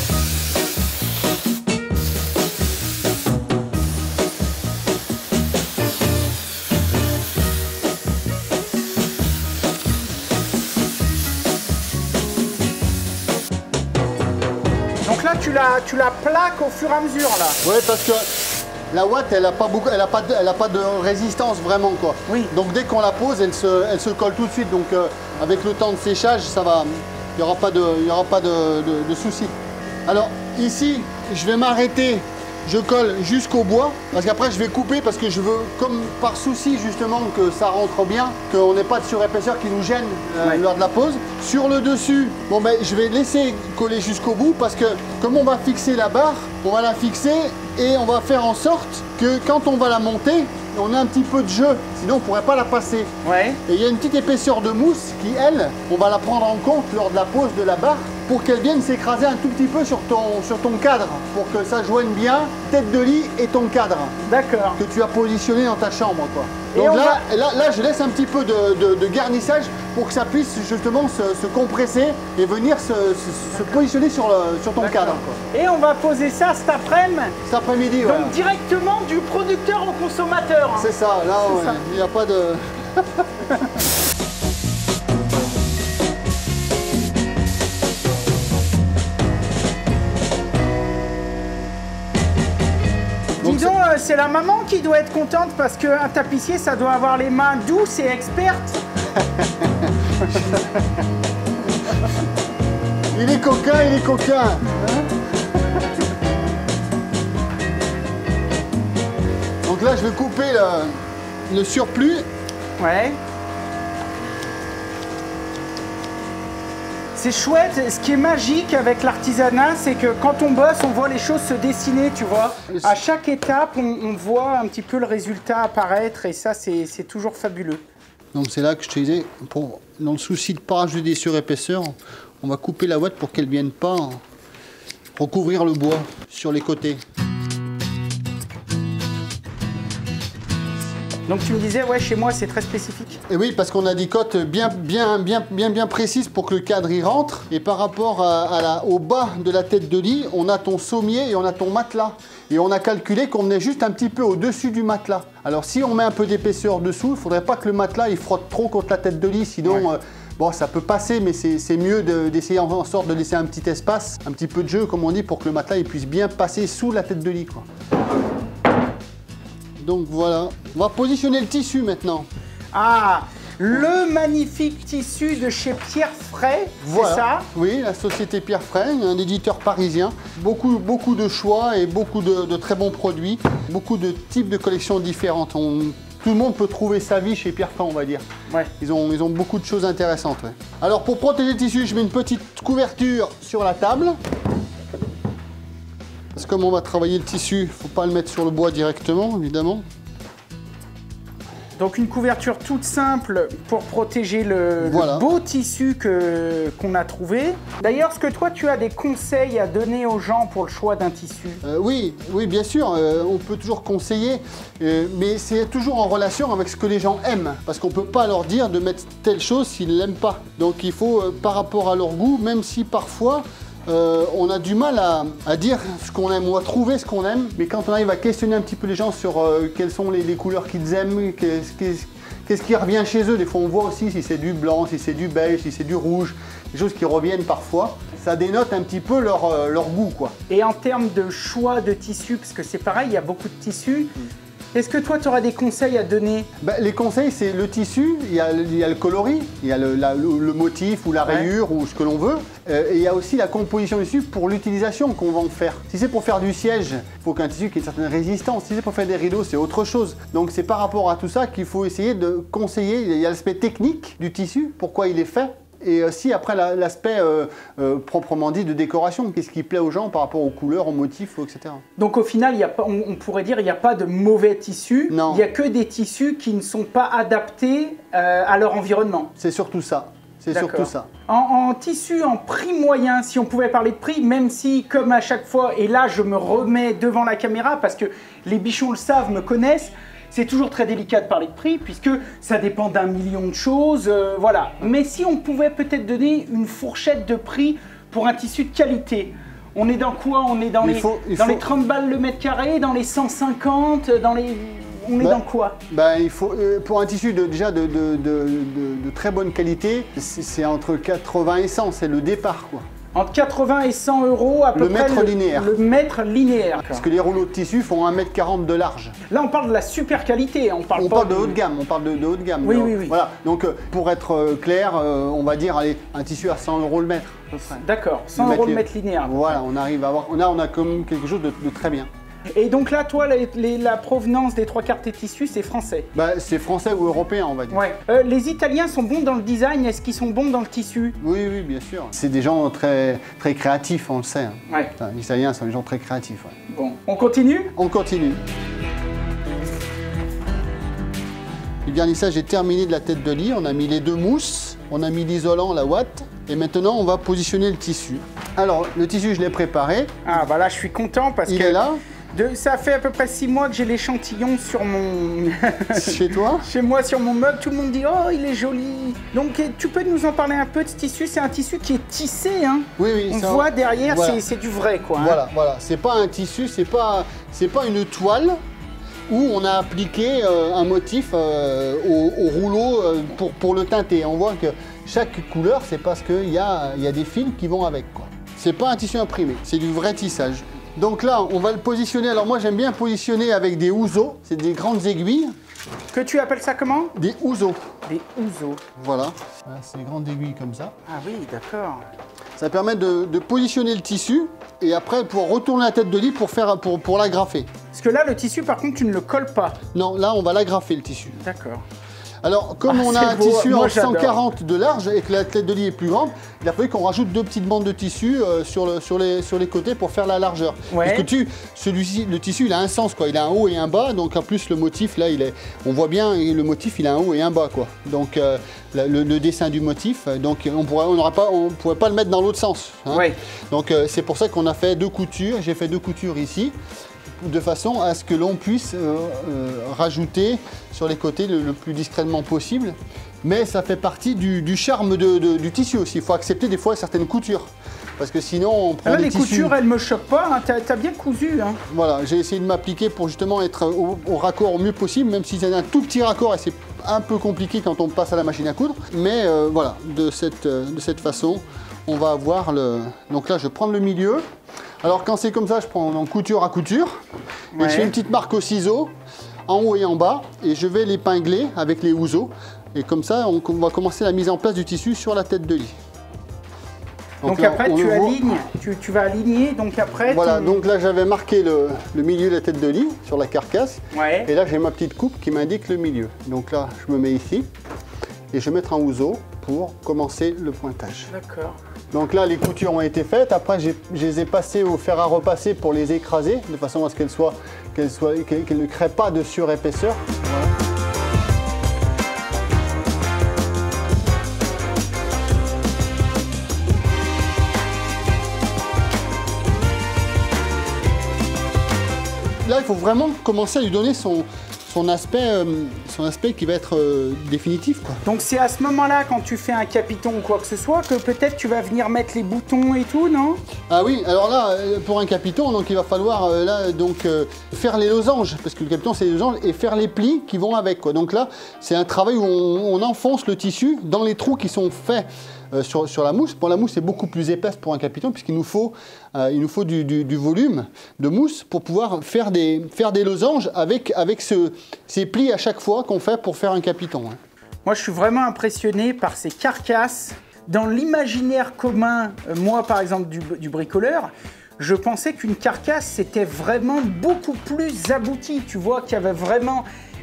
Tu la, tu la plaques au fur et à mesure là. Oui, parce que la ouate, elle n'a pas beaucoup, elle a pas, de, elle a pas de résistance vraiment quoi. Oui. Donc dès qu'on la pose, elle se, elle se colle tout de suite. Donc euh, avec le temps de séchage, ça va, il n'y aura pas de, il y aura pas de, de, de soucis. Alors ici, je vais m'arrêter. Je colle jusqu'au bois, parce qu'après je vais couper parce que je veux, comme par souci justement que ça rentre bien, qu'on n'ait pas de surépaisseur qui nous gêne euh, ouais. lors de la pose. Sur le dessus, bon ben je vais laisser coller jusqu'au bout parce que comme on va fixer la barre, on va la fixer et on va faire en sorte que quand on va la monter, on a un petit peu de jeu, sinon on ne pourrait pas la passer. Ouais. Et il y a une petite épaisseur de mousse qui, elle, on va la prendre en compte lors de la pose de la barre pour qu'elle vienne s'écraser un tout petit peu sur ton, sur ton cadre, pour que ça joigne bien tête de lit et ton cadre. D'accord. Que tu as positionné dans ta chambre, quoi. Et Donc là, va... là, là, je laisse un petit peu de, de, de garnissage pour que ça puisse justement se, se compresser et venir se, se, se positionner sur, le, sur ton cadre, quoi. Et on va poser ça cet après-midi. Cet après-midi, Donc voilà. Directement du producteur au consommateur. C'est ça, là, il n'y a pas de... Dis donc, euh, c'est la maman qui doit être contente parce qu'un tapissier, ça doit avoir les mains douces et expertes. Il est coquin, il est coquin. Donc là, je vais couper le, le surplus. Ouais. C'est chouette, ce qui est magique avec l'artisanat, c'est que quand on bosse, on voit les choses se dessiner, tu vois. À chaque étape, on, on voit un petit peu le résultat apparaître et ça, c'est toujours fabuleux. Donc c'est là que je te disais, pour, dans le souci de ne pas rajouter des surépaisseurs, on va couper la ouate pour qu'elle ne vienne pas recouvrir le bois sur les côtés. Donc tu me disais, ouais, chez moi c'est très spécifique. Et oui, parce qu'on a des cotes bien, bien, bien, bien, bien précises pour que le cadre y rentre. Et par rapport à, à la, au bas de la tête de lit, on a ton sommier et on a ton matelas. Et on a calculé qu'on venait juste un petit peu au-dessus du matelas. Alors si on met un peu d'épaisseur dessous, il ne faudrait pas que le matelas il frotte trop contre la tête de lit, sinon ouais. euh, bon, ça peut passer, mais c'est mieux d'essayer de, en sorte de laisser un petit espace, un petit peu de jeu, comme on dit, pour que le matelas il puisse bien passer sous la tête de lit, quoi. Donc voilà, on va positionner le tissu maintenant. Ah, le magnifique tissu de chez Pierre Fray, voilà. C'est ça? Oui, la société Pierre Fray, un éditeur parisien. Beaucoup, beaucoup de choix et beaucoup de, de très bons produits. Beaucoup de types de collections différentes. On, tout le monde peut trouver sa vie chez Pierre Fray, on va dire. Ouais. Ils ont, ils ont beaucoup de choses intéressantes. Ouais. Alors pour protéger le tissu, je mets une petite couverture sur la table. Parce que comme on va travailler le tissu, il ne faut pas le mettre sur le bois directement, évidemment. Donc une couverture toute simple pour protéger le, voilà. le beau tissu que, qu'on a trouvé. D'ailleurs, est-ce que toi, tu as des conseils à donner aux gens pour le choix d'un tissu? euh, Oui, oui, bien sûr, euh, on peut toujours conseiller, euh, mais c'est toujours en relation avec ce que les gens aiment. Parce qu'on ne peut pas leur dire de mettre telle chose s'ils ne l'aiment pas. Donc il faut, euh, par rapport à leur goût, même si parfois, Euh, on a du mal à, à dire ce qu'on aime ou à trouver ce qu'on aime, mais quand on arrive à questionner un petit peu les gens sur euh, quelles sont les, les couleurs qu'ils aiment, qu'est-ce qu'est-ce, qu'est-ce qui revient chez eux, des fois on voit aussi si c'est du blanc, si c'est du beige, si c'est du rouge, des choses qui reviennent parfois, ça dénote un petit peu leur, euh, leur goût, quoi. Et en termes de choix de tissus, parce que c'est pareil, il y a beaucoup de tissus, mm. Est-ce que toi, tu auras des conseils à donner? Ben, les conseils, c'est le tissu, il y, a, il y a le coloris, il y a le, la, le, le motif ou la rayure ouais. ou ce que l'on veut. Euh, et il y a aussi la composition du tissu pour l'utilisation qu'on va en faire. Si c'est pour faire du siège, il faut qu'un tissu qui ait une certaine résistance. Si c'est pour faire des rideaux, c'est autre chose. Donc c'est par rapport à tout ça qu'il faut essayer de conseiller. Il y a l'aspect technique du tissu, pourquoi il est fait. Et aussi après l'aspect euh, euh, proprement dit de décoration, qu'est-ce qui plaît aux gens par rapport aux couleurs, aux motifs, et cetera. Donc au final, il y a pas, on, on pourrait dire il n'y a pas de mauvais tissus, non. Il n'y a que des tissus qui ne sont pas adaptés euh, à leur environnement. C'est surtout ça. C'est surtout ça. En, en tissu, en prix moyen, si on pouvait parler de prix, même si, comme à chaque fois, et là je me remets devant la caméra parce que les bichons le savent, me connaissent, c'est toujours très délicat de parler de prix puisque ça dépend d'un million de choses, euh, voilà. Mais si on pouvait peut-être donner une fourchette de prix pour un tissu de qualité, on est dans quoi? On est dans, les, faut, dans faut... les trente balles le mètre carré, dans les cent cinquante, dans les... On est bah, dans quoi? bah, il faut, euh, pour un tissu de, déjà de, de, de, de, de très bonne qualité, c'est entre quatre-vingts et cent, c'est le départ, quoi. Entre quatre-vingts et cent euros à peu le près mètre le, linéaire. le mètre linéaire. Parce que les rouleaux de tissu font un mètre quarante de large. Là, on parle de la super qualité. On parle, on pas parle de du... haut de gamme. On parle de, de haut de gamme. Oui, donc, oui, oui. Voilà. Donc, pour être clair, euh, on va dire allez, un tissu à cent euros le mètre. D'accord, cent euros le mètre linéaire. Voilà, on arrive à avoir. On a, on a comme quelque chose de, de très bien. Et donc là, toi, les, les, la provenance des trois quarts de tes tissus, c'est français? Bah, c'est français ou européen, on va dire. Ouais. Euh, les Italiens sont bons dans le design, est-ce qu'ils sont bons dans le tissu? Oui, oui, bien sûr. C'est des gens très, très créatifs, on le sait. Hein. Ouais. Enfin, les Italiens sont des gens très créatifs. Ouais. Bon, on continue? On continue. Le vernissage est terminé de la tête de lit. On a mis les deux mousses, on a mis l'isolant, la ouate. Et maintenant, on va positionner le tissu. Alors, le tissu, je l'ai préparé. Ah, bah là, je suis content parce Il que... est là. De, ça fait à peu près six mois que j'ai l'échantillon sur mon... Chez toi? Chez moi, sur mon meuble, tout le monde dit « Oh, il est joli !» Donc, tu peux nous en parler un peu de ce tissu? C'est un tissu qui est tissé, hein? Oui, oui. On voit un... derrière, voilà. c'est du vrai, quoi. Hein. Voilà, voilà. C'est pas un tissu, c'est pas, c'est pas une toile où on a appliqué euh, un motif euh, au, au rouleau euh, pour, pour le teinter. On voit que chaque couleur, c'est parce qu'il y a, y a des fils qui vont avec, quoi. C'est pas un tissu imprimé, c'est du vrai tissage. Donc là, on va le positionner. Alors moi, j'aime bien positionner avec des houseaux. C'est des grandes aiguilles. Que tu appelles ça comment? Des houseaux. Des houseaux. Voilà. Voilà, c'est des grandes aiguilles comme ça. Ah oui, d'accord. Ça permet de, de positionner le tissu et après pour retourner la tête de lit pour, faire, pour, pour l'agrafer. Parce que là, le tissu, par contre, tu ne le colles pas. Non, là, on va l'agrafer, le tissu. D'accord. Alors, comme ah, on a un beau. tissu Moi, en cent quarante de large et que la tête de lit est plus grande, il a fallu qu'on rajoute deux petites bandes de tissu euh, sur, le, sur, les, sur les côtés pour faire la largeur. Ouais. Parce que tu, celui-ci, le tissu, il a un sens, quoi. Il a un haut et un bas, donc en plus le motif, là, il est, on voit bien, le motif, il a un haut et un bas, quoi. Donc euh, le, le dessin du motif, donc on pourrait, on pas, on pourrait pas le mettre dans l'autre sens. Hein. Ouais. Donc euh, c'est pour ça qu'on a fait deux coutures. J'ai fait deux coutures ici, de façon à ce que l'on puisse euh, euh, rajouter sur les côtés le, le plus discrètement possible. Mais ça fait partie du, du charme de, de, du tissu aussi. Il faut accepter des fois certaines coutures. Parce que sinon, on prend là, des les tissus... coutures, elles me choquent pas. Hein. T'as t'as bien cousu. Hein. Voilà, j'ai essayé de m'appliquer pour justement être au, au raccord au mieux possible, même si c'est un tout petit raccord et c'est un peu compliqué quand on passe à la machine à coudre. Mais euh, voilà, de cette, de cette façon, on va avoir le... Donc là, je prends le milieu. Alors quand c'est comme ça, je prends en couture à couture. Ouais. Et je fais une petite marque au ciseau, en haut et en bas. Et je vais l'épingler avec les houseaux. Et comme ça, on va commencer la mise en place du tissu sur la tête de lit. Donc, donc là, après, tu alignes, tu, tu vas aligner, donc après... Voilà, tu... donc là, j'avais marqué le, le milieu de la tête de lit sur la carcasse. Ouais. Et là, j'ai ma petite coupe qui m'indique le milieu. Donc là, je me mets ici. Et je vais mettre un houseau pour commencer le pointage. D'accord. Donc là, les coutures ont été faites. Après, je les ai passées au fer à repasser pour les écraser, de façon à ce qu'elles soient, qu'elles soient, qu'elles ne créent pas de surépaisseur. Voilà. Là, il faut vraiment commencer à lui donner son, son, aspect, euh, son aspect qui va être euh, définitif, quoi. Donc c'est à ce moment-là, quand tu fais un capiton ou quoi que ce soit, que peut-être tu vas venir mettre les boutons et tout, non? Ah oui, alors là, pour un capiton, donc il va falloir euh, là, donc, euh, faire les losanges, parce que le capiton, c'est les losanges, et faire les plis qui vont avec, quoi. Donc là, c'est un travail où on, on enfonce le tissu dans les trous qui sont faits Euh, sur, sur la mousse. Bon, la mousse est beaucoup plus épaisse pour un capiton puisqu'il nous faut, euh, il nous faut du, du, du volume de mousse pour pouvoir faire des, faire des losanges avec, avec ce, ces plis à chaque fois qu'on fait pour faire un capiton. Hein. Moi, je suis vraiment impressionné par ces carcasses. Dans l'imaginaire commun, euh, moi par exemple du, du bricoleur, je pensais qu'une carcasse c'était vraiment beaucoup plus abouti. Tu vois qu'il y avait vraiment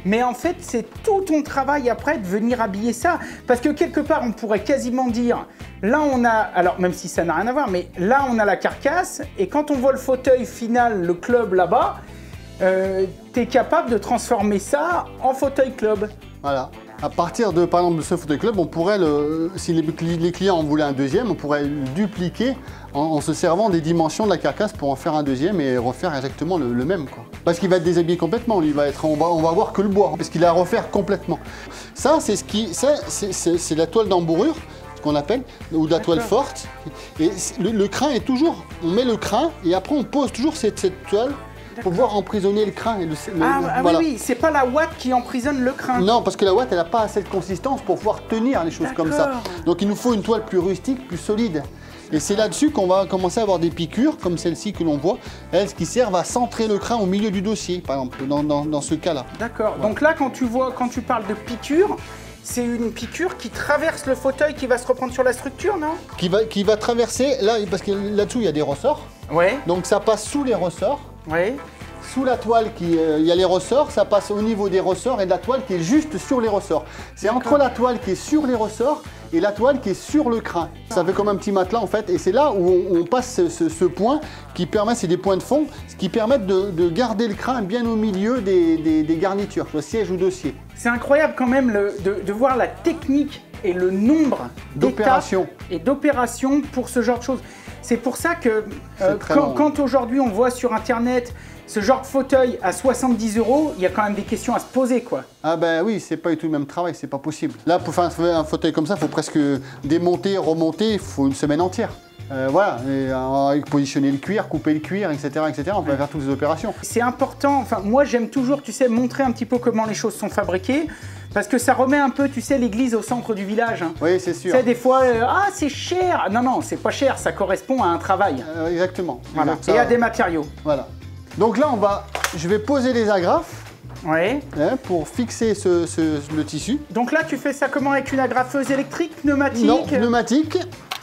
Mais en fait, c'est tout ton travail après de venir habiller ça. Parce que quelque part, on pourrait quasiment dire, là on a, alors même si ça n'a rien à voir, mais là on a la carcasse, et quand on voit le fauteuil final, le club là-bas, euh, tu es capable de transformer ça en fauteuil club. Voilà. À partir de, par exemple, de ce fauteuil club, on pourrait, le, si les, les clients en voulaient un deuxième, on pourrait le dupliquer en, en se servant des dimensions de la carcasse pour en faire un deuxième et refaire exactement le, le même, quoi. Parce qu'il va être déshabillé complètement, lui, va être, on va, on va voir que le bois, parce qu'il a à refaire complètement. Ça, c'est ce qui, ça, c'est la toile d'embourrure, ce qu'on appelle, ou de la toile forte. Et le, le crin est toujours, on met le crin et après on pose toujours cette, cette toile. Pour pouvoir emprisonner le crin. Et le, le, ah, le, ah voilà. oui, oui, c'est pas la ouate qui emprisonne le crin. Non, parce que la ouate, elle n'a pas assez de consistance pour pouvoir tenir les choses comme ça. Donc il nous faut une toile plus rustique, plus solide. Et c'est là-dessus qu'on va commencer à avoir des piqûres, comme celle-ci que l'on voit, elles qui servent à centrer le crin au milieu du dossier, par exemple, dans, dans, dans ce cas-là. D'accord. Voilà. Donc là, quand tu vois, quand tu parles de piqûre, c'est une piqûre qui traverse le fauteuil, qui va se reprendre sur la structure, non? Qui va, qui va traverser, là, parce que là-dessous, il y a des ressorts. Ouais. Donc ça passe sous les ressorts. Ouais. Sous la toile, il euh, y a les ressorts, ça passe au niveau des ressorts et de la toile qui est juste sur les ressorts. C'est entre la toile qui est sur les ressorts et la toile qui est sur le crin. Ça fait comme un petit matelas en fait, et c'est là où on, on passe ce, ce, ce point qui permet, c'est des points de fond, ce qui permettent de, de garder le crin bien au milieu des, des, des garnitures, soit siège ou dossier. C'est incroyable quand même le, de, de voir la technique et le nombre d'opérations et d'opérations pour ce genre de choses. C'est pour ça que euh, quand, quand aujourd'hui on voit sur internet ce genre de fauteuil à soixante-dix euros, il y a quand même des questions à se poser, quoi. Ah ben oui, c'est pas du tout le même travail, c'est pas possible. Là, pour faire un fauteuil comme ça, il faut presque démonter, remonter, il faut une semaine entière. Euh, voilà, et, euh, positionner le cuir, couper le cuir, et cetera, et cetera. On peut faire toutes ces opérations. C'est important, enfin moi j'aime toujours, tu sais, montrer un petit peu comment les choses sont fabriquées, parce que ça remet un peu, tu sais, l'église au centre du village. Hein. Oui, c'est sûr. Tu sais, des fois, euh, ah c'est cher. Non, non, c'est pas cher, ça correspond à un travail. Euh, exactement. Voilà. Ça, et à des matériaux. Voilà. Donc là, on va, je vais poser les agrafes. Ouais. Hein, pour fixer ce, ce, le tissu. Donc là, tu fais ça comment, avec une agrafeuse électrique, pneumatique? Non, pneumatique.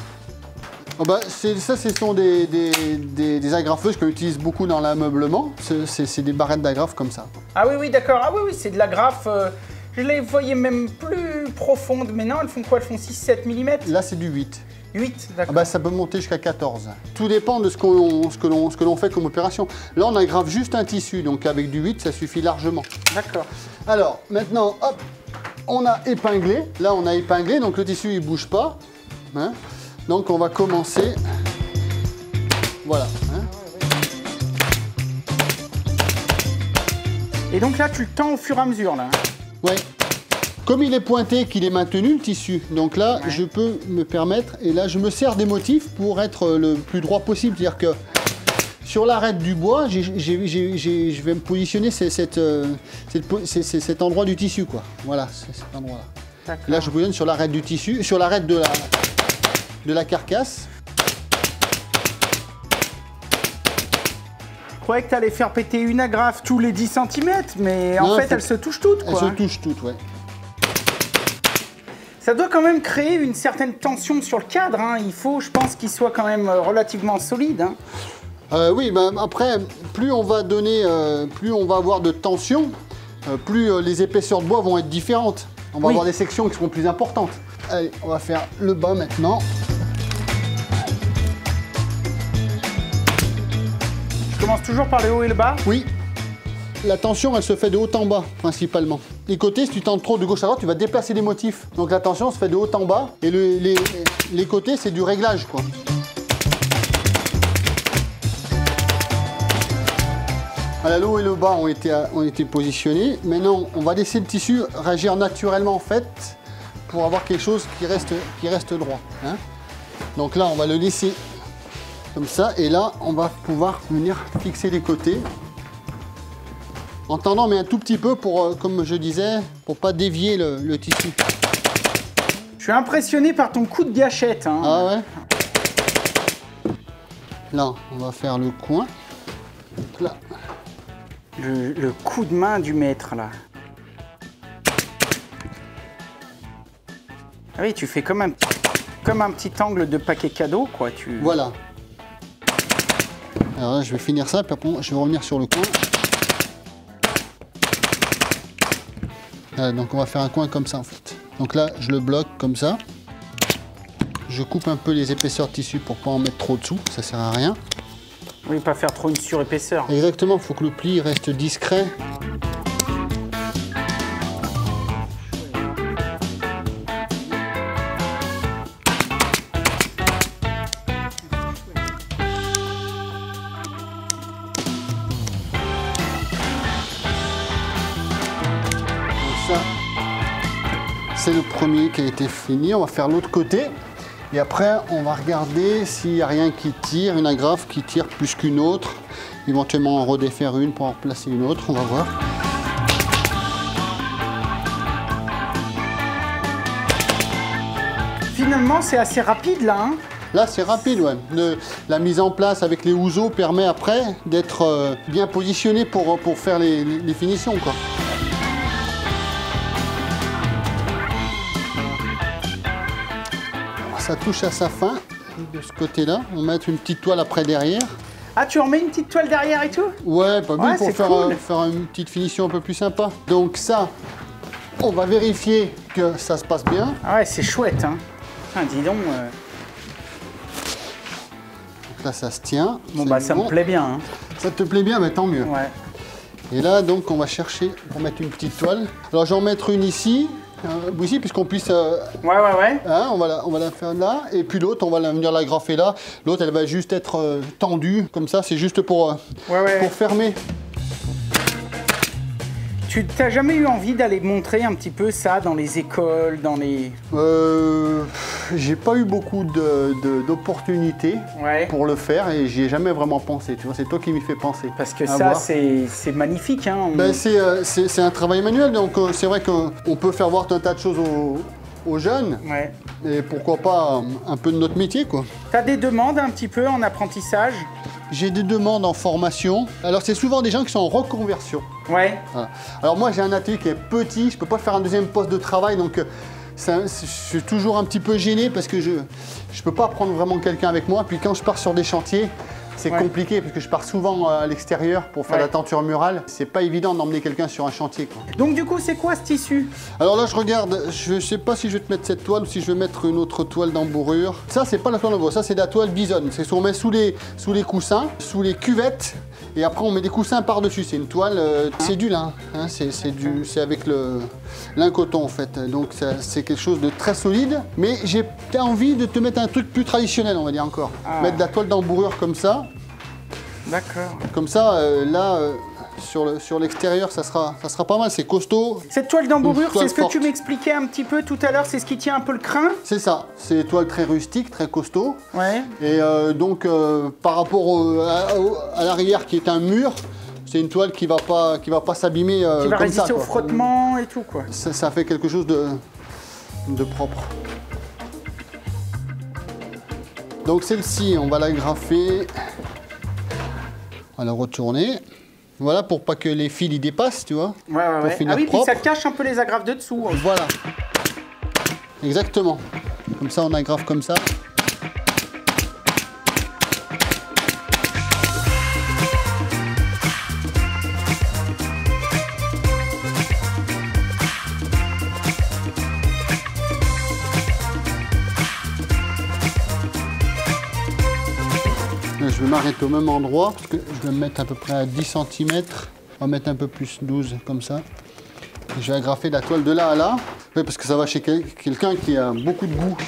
Oh bah, ça, ce sont des, des, des, des agrafeuses qu'on utilise beaucoup dans l'ameublement. C'est des barrettes d'agrafes comme ça. Ah oui, oui, d'accord. Ah oui, oui, c'est de l'agrafe. Euh, je les voyais même plus profondes, mais non, elles font quoi? Elles font six sept millimètres? Là, c'est du huit. huit, d'accord. Ah bah, ça peut monter jusqu'à quatorze. Tout dépend de ce, qu'on, ce que l'on ce que l'on fait comme opération. Là, on agrafe juste un tissu, donc avec du huit, ça suffit largement. D'accord. Alors, maintenant, hop, on a épinglé. Là, on a épinglé, donc le tissu, il bouge pas. Hein. Donc, on va commencer. Voilà. Hein. Et donc là, tu le tends au fur et à mesure, là. Ouais. Comme il est pointé, qu'il est maintenu, le tissu, donc là, ouais. je peux me permettre, et là, je me sers des motifs pour être le plus droit possible. C'est-à-dire que sur l'arête du bois, j'ai, j'ai, j'ai, j'ai, je vais me positionner cette, cette, cette, cette, cet endroit du tissu, quoi. Voilà, c'est cet endroit-là. Là, je positionne sur l'arête du tissu, sur l'arête de la, de la carcasse. Je croyais que tu allais faire péter une agrafe tous les dix centimètres, mais non, en fait, elles se touchent toutes, quoi. Elles se touchent toutes, ouais. Ça doit quand même créer une certaine tension sur le cadre, hein. Il faut, je pense, qu'il soit quand même relativement solide, hein. Euh, oui, ben après, plus on va donner, euh, plus on va avoir de tension, euh, plus euh, les épaisseurs de bois vont être différentes. On va oui. avoir des sections qui seront plus importantes. Allez, on va faire le bas maintenant. Je commence toujours par le haut et le bas? Oui. La tension, elle se fait de haut en bas, principalement. Les côtés, si tu tends trop de gauche à droite, tu vas déplacer les motifs. Donc la tension se fait de haut en bas. Et le, les, les côtés, c'est du réglage, quoi. Voilà, le haut et le bas ont été, ont été positionnés. Maintenant, on va laisser le tissu réagir naturellement, en fait, pour avoir quelque chose qui reste, qui reste droit. Hein. Donc là, on va le laisser comme ça. Et là, on va pouvoir venir fixer les côtés. En tendant, mais un tout petit peu pour, euh, comme je disais, pour pas dévier le, le tissu. Je suis impressionné par ton coup de gâchette, hein. Ah ouais. Là, on va faire le coin. Là. Le, le coup de main du maître, là. Ah oui, tu fais comme un, comme un petit angle de paquet cadeau, quoi. Tu... Voilà. Alors là, je vais finir ça, puis après, je vais revenir sur le coin. Voilà, donc on va faire un coin comme ça en fait. Donc là, je le bloque comme ça. Je coupe un peu les épaisseurs de tissu pour pas en mettre trop dessous, ça sert à rien. Oui, pas faire trop une surépaisseur. Exactement, il faut que le pli reste discret. C'est le premier qui a été fini, on va faire l'autre côté et après on va regarder s'il n'y a rien qui tire, une agrafe qui tire plus qu'une autre, éventuellement en redéfaire une pour en replacer une autre, on va voir. Finalement c'est assez rapide là hein. Là c'est rapide, ouais. Le, la mise en place avec les houseaux permet après d'être euh, bien positionné pour, pour faire les, les finitions quoi. Ça touche à sa fin, de ce côté-là. On va mettre une petite toile après derrière. Ah, tu en mets une petite toile derrière et tout? Ouais, pas bien ouais, pour faire, cool. euh, faire une petite finition un peu plus sympa. Donc ça, on va vérifier que ça se passe bien. Ah ouais, c'est chouette, hein. Ah, dis donc. Euh... Donc là, ça se tient. Bon, bah ça bon. me plaît bien. Hein. Ça te plaît bien, mais tant mieux. Ouais. Et là, donc, on va chercher pour mettre une petite toile. Alors, je vais en mettre une ici. Euh, ici, puisqu'on puisse... Euh, ouais, ouais, ouais. Hein, on, va la, on va la faire là. Et puis l'autre, on va la, venir la graffer là. L'autre, elle va juste être euh, tendue. Comme ça, c'est juste pour, euh, ouais, ouais. pour fermer. Tu t'as jamais eu envie d'aller montrer un petit peu ça dans les écoles, dans les... Euh... J'ai pas eu beaucoup d'opportunités de, ouais. pour le faire et j'y ai jamais vraiment pensé. Tu vois, c'est toi qui m'y fais penser. Parce que ça, c'est magnifique. Hein, on... ben, c'est euh, un travail manuel, donc euh, c'est vrai qu'on peut faire voir un tas de choses aux, aux jeunes. Ouais. Et pourquoi pas un peu de notre métier, quoi. T'as des demandes un petit peu en apprentissage? J'ai des demandes en formation. Alors, c'est souvent des gens qui sont en reconversion. Ouais. Voilà. Alors, moi, j'ai un atelier qui est petit. Je peux pas faire un deuxième poste de travail, donc... Ça, je suis toujours un petit peu gêné parce que je ne peux pas prendre vraiment quelqu'un avec moi. Puis quand je pars sur des chantiers, c'est ouais. compliqué parce que je pars souvent à l'extérieur pour faire ouais. la tenture murale. C'est pas évident d'emmener quelqu'un sur un chantier, quoi. Donc du coup, c'est quoi ce tissu? Alors là, je regarde, je ne sais pas si je vais te mettre cette toile ou si je vais mettre une autre toile d'embourrure. Ça, c'est pas la toile d'embourrure, ça c'est la toile bisonne. C'est ce qu'on met sous les, sous les coussins, sous les cuvettes. Et après, on met des coussins par-dessus. C'est une toile, euh, c'est du lin. Hein, c'est avec le lin coton, en fait. Donc, c'est quelque chose de très solide. Mais j'ai envie de te mettre un truc plus traditionnel, on va dire encore. Ah. Mettre de la toile d'embourrure comme ça. D'accord. Comme ça, euh, là, euh, sur l'extérieur, le, ça, sera, ça sera pas mal. C'est costaud. Cette toile d'embourrure, c'est ce que tu m'expliquais un petit peu tout à l'heure. C'est ce qui tient un peu le crin? C'est ça. C'est des toiles très rustiques, très costauds. Ouais. Et euh, donc, euh, par rapport au, à, à l'arrière qui est un mur, c'est une toile qui va pas, qui va pas s'abîmer euh, qui va comme résister ça, au frottement et tout, quoi. Ça, ça fait quelque chose de, de propre. Donc celle-ci, on va la graffer. On va la retourner. Voilà, pour pas que les fils y dépassent, tu vois. Ouais, ouais, ouais. Ah oui, propre. Puis ça cache un peu les agrafes de dessous. Hein. Voilà. Exactement. Comme ça, on agrafe comme ça. Je vais m'arrêter au même endroit parce que je vais me mettre à peu près à dix centimètres. On va mettre un peu plus douze comme ça. Et je vais agrafer la toile de là à là. Oui, parce que ça va chez quel quelqu'un qui a beaucoup de goût.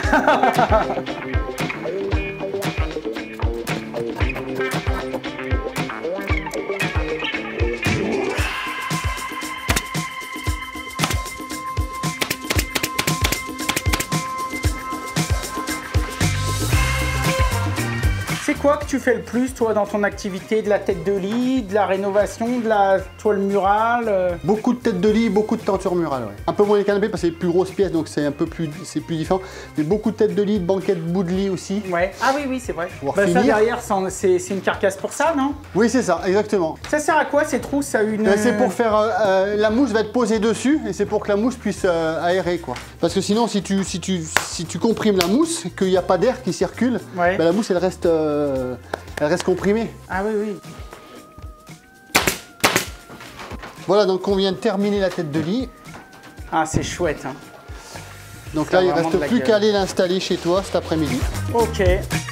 C'est quoi que tu fais le plus, toi, dans ton activité? De la tête de lit, de la rénovation, de la toile murale euh... Beaucoup de têtes de lit, beaucoup de tenture murale, ouais. Un peu moins les canapés parce que c'est les plus grosses pièces, donc c'est un peu plus, c'est plus différent. Mais beaucoup de têtes de lit, de banquettes, bout de lit aussi. Ouais. Ah oui, oui, c'est vrai. Bah, ça derrière, c'est une carcasse pour ça, non? Oui, c'est ça, exactement. Ça sert à quoi ces trous? Ça a une... C'est pour faire... Euh, euh, la mousse va être posée dessus et c'est pour que la mousse puisse euh, aérer, quoi. Parce que sinon, si tu, si tu, si tu comprimes la mousse, qu'il n'y a pas d'air qui circule, ouais. bah, la mousse, elle reste... Euh, Elle reste comprimée. Ah oui, oui. Voilà, donc on vient de terminer la tête de lit. Ah, c'est chouette. Hein. Donc ça là, il reste plus qu'à aller l'installer chez toi cet après-midi. Ok.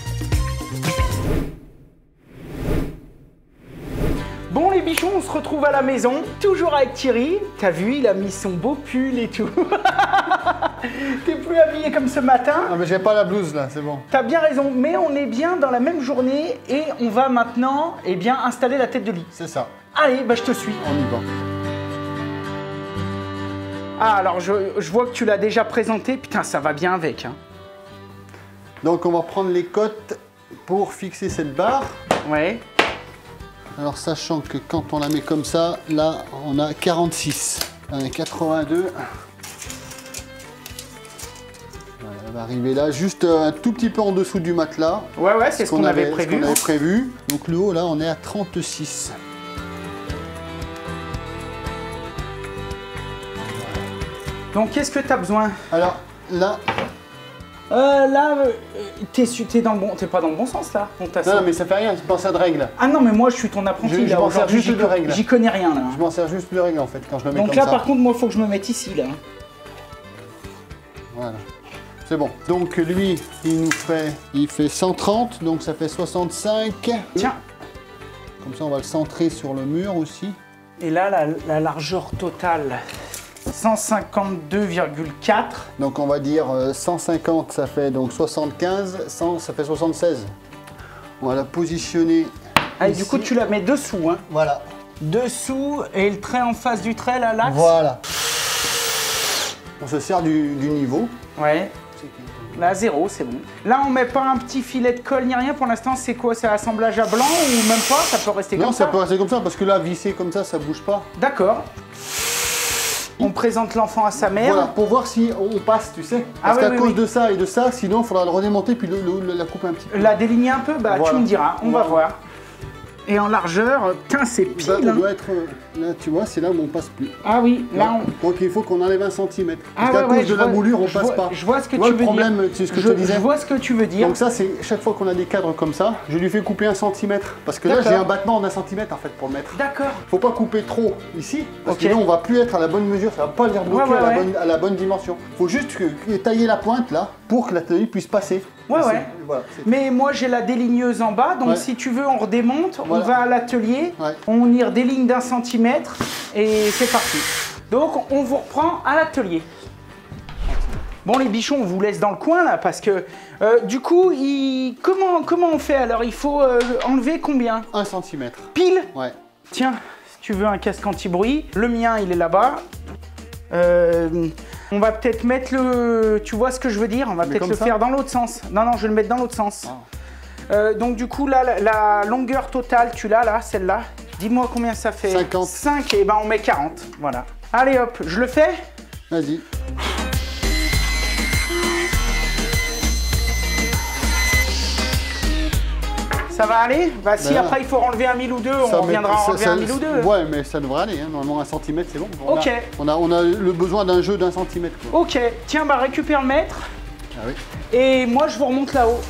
Bon les bichons, on se retrouve à la maison, toujours avec Thierry. T'as vu, il a mis son beau pull et tout. T'es plus habillé comme ce matin. Ah mais j'ai pas la blouse là, c'est bon. T'as bien raison, mais on est bien dans la même journée et on va maintenant eh bien, installer la tête de lit. C'est ça. Allez, bah je te suis. On y va. Ah alors je, je vois que tu l'as déjà présenté, putain ça va bien avec. Hein. Donc on va prendre les cotes pour fixer cette barre. Ouais. Alors sachant que quand on la met comme ça, là on a quarante-six. On est quatre-vingt-deux. Voilà, elle va arriver là, juste un tout petit peu en dessous du matelas. Ouais ouais, c'est ce qu'on avait, avait prévu. Ce qu'on avait prévu. Donc le haut là on est à trente-six. Donc qu'est-ce que tu as besoin? Alors là... Euh, là, euh, t'es t'es dans le bon, t'es pas dans le bon sens là. On non, non mais ça fait rien, je m'en sers de règle. Ah non mais moi je suis ton apprenti. Je, je m'en sers juste de règle. J'y connais rien là. Je m'en sers juste de règle en fait quand je le mets Donc comme là ça. par contre moi il faut que je me mette ici là. Voilà. C'est bon. Donc lui il nous fait, il fait cent trente, donc ça fait soixante-cinq. Tiens. Comme ça on va le centrer sur le mur aussi. Et là la, la largeur totale. cent cinquante-deux virgule quatre. Donc on va dire euh, cent cinquante, ça fait donc soixante-quinze, cent, ça fait soixante-seize. On va la positionner. Ah, et du coup tu la mets dessous, hein. Voilà. Dessous et le trait en face du trait, là, l'axe. Voilà. On se sert du, du niveau. Ouais. Là, zéro, c'est bon. Là, on met pas un petit filet de colle ni rien. Pour l'instant, c'est quoi? C'est assemblage à blanc ou même pas? Ça peut rester non, comme ça? Non, ça peut rester comme ça parce que là, visser comme ça, ça bouge pas. D'accord. On présente l'enfant à sa mère. Voilà, pour voir si on passe, tu sais. Parce ah, qu'à oui, cause oui. de ça et de ça, sinon il faudra le redémonter puis le, le, la couper un petit peu. La déligner un peu, bah voilà. Tu me diras, on voilà. va voir. Et en largeur, putain, c'est pile. Bah, on hein. doit être, là, tu vois, c'est là où on passe plus. Ah oui, là, là on... Donc il faut qu'on enlève un centimètre. Parce ah, qu'à ouais, cause ouais, de la vois, moulure, on passe vois, pas. Je vois ce que tu, tu vois veux le problème, dire. C'est ce que je, je te disais. Je vois ce que tu veux dire. Donc ça, c'est chaque fois qu'on a des cadres comme ça, je lui fais couper un centimètre. Parce que là, j'ai un battement d'un centimètre en fait pour le mettre. D'accord. Faut pas couper trop ici, parce okay. que là, on va plus être à la bonne mesure, ça va pas venir bloquer ouais, ouais, à, la ouais. bonne, à la bonne dimension. Faut juste que, tailler la pointe là, pour que la tenue puisse passer. Ouais, ouais. Voilà, mais moi j'ai la déligneuse en bas, donc ouais. si tu veux on redémonte, voilà. on va à l'atelier, ouais. on y redéligne d'un centimètre et c'est parti. Donc on vous reprend à l'atelier. Bon les bichons, on vous laisse dans le coin là parce que euh, du coup, il... comment, comment on fait alors? Il faut euh, enlever combien? Un centimètre. Pile? Ouais. Tiens, si tu veux un casque anti-bruit, le mien il est là-bas. Euh, on va peut-être mettre le... Tu vois ce que je veux dire? On va peut-être le ça? faire dans l'autre sens. Non, non, je vais le mettre dans l'autre sens. Ah. Euh, donc du coup, là, la, la longueur totale, tu l'as là, celle-là. Dis-moi combien ça fait? cinquante. cinq, et ben on met quarante. Voilà. Allez hop, je le fais? Vas-y. Ça va aller? Bah si ben après il faut enlever un mille ou deux, on reviendra met, enlever ça, un mille ou deux. Ouais, mais ça devrait aller, hein. Normalement un centimètre c'est bon. On ok. A, on, a, on a le besoin d'un jeu d'un centimètre. Quoi. Ok, tiens, bah récupère le mètre. Ah oui. Et moi je vous remonte là-haut.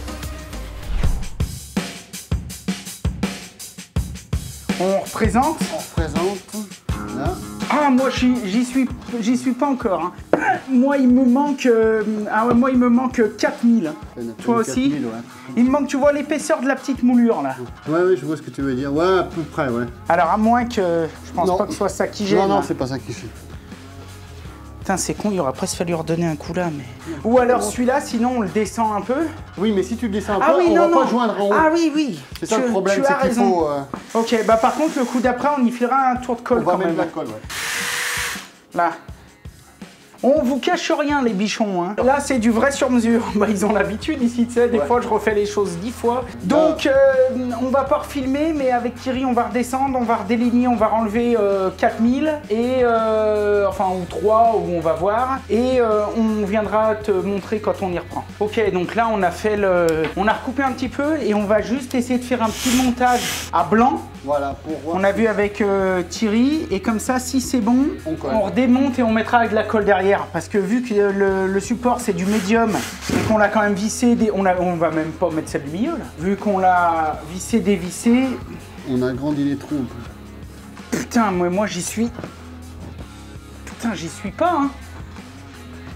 On représente. On représente. Là. Ah moi j'y suis, j'y suis pas encore. Hein. Moi il me manque, euh, ah ouais, moi il me manque quatre mille. Toi aussi. quatre mille, ouais. Il me manque, tu vois l'épaisseur de la petite moulure là. Ouais ouais, je vois ce que tu veux dire. Ouais, à peu près, ouais. Alors à moins que je pense non. pas que ce soit ça qui gêne. Non non, c'est pas ça qui gêne. Putain, c'est con, il aurait presque fallu redonner un coup là, mais. Ou alors celui-là, sinon on le descend un peu. Oui, mais si tu le descends un ah, peu, oui, on non, va non. pas joindre en haut. Ah oui, oui. C'est ça le problème, c'est qu'il faut. Euh... Ok, bah par contre le coup d'après, on y fera un tour de colle on va quand mettre même. la colle, ouais. Là. On vous cache rien les bichons, hein. Là c'est du vrai sur mesure. Bah ils ont l'habitude ici, tu sais, des ouais. fois je refais les choses dix fois. Donc euh, on va pas refilmer, mais avec Thierry on va redescendre, on va redéligner, on va enlever euh, quatre mille et euh, enfin ou trois où on va voir et euh, on viendra te montrer quand on y reprend. Ok, donc là on a fait le, on a recoupé un petit peu et on va juste essayer de faire un petit montage à blanc. Voilà, pour voir. On a vu avec euh, Thierry et comme ça si c'est bon, on, on redémonte et on mettra avec de la colle derrière. Parce que vu que le, le support c'est du médium et qu'on l'a quand même vissé, des, on, a, on va même pas mettre celle du milieu là. Vu qu'on l'a vissé, dévissé. On a agrandi les trous un peu. Putain, moi, moi j'y suis. Putain, j'y suis pas hein.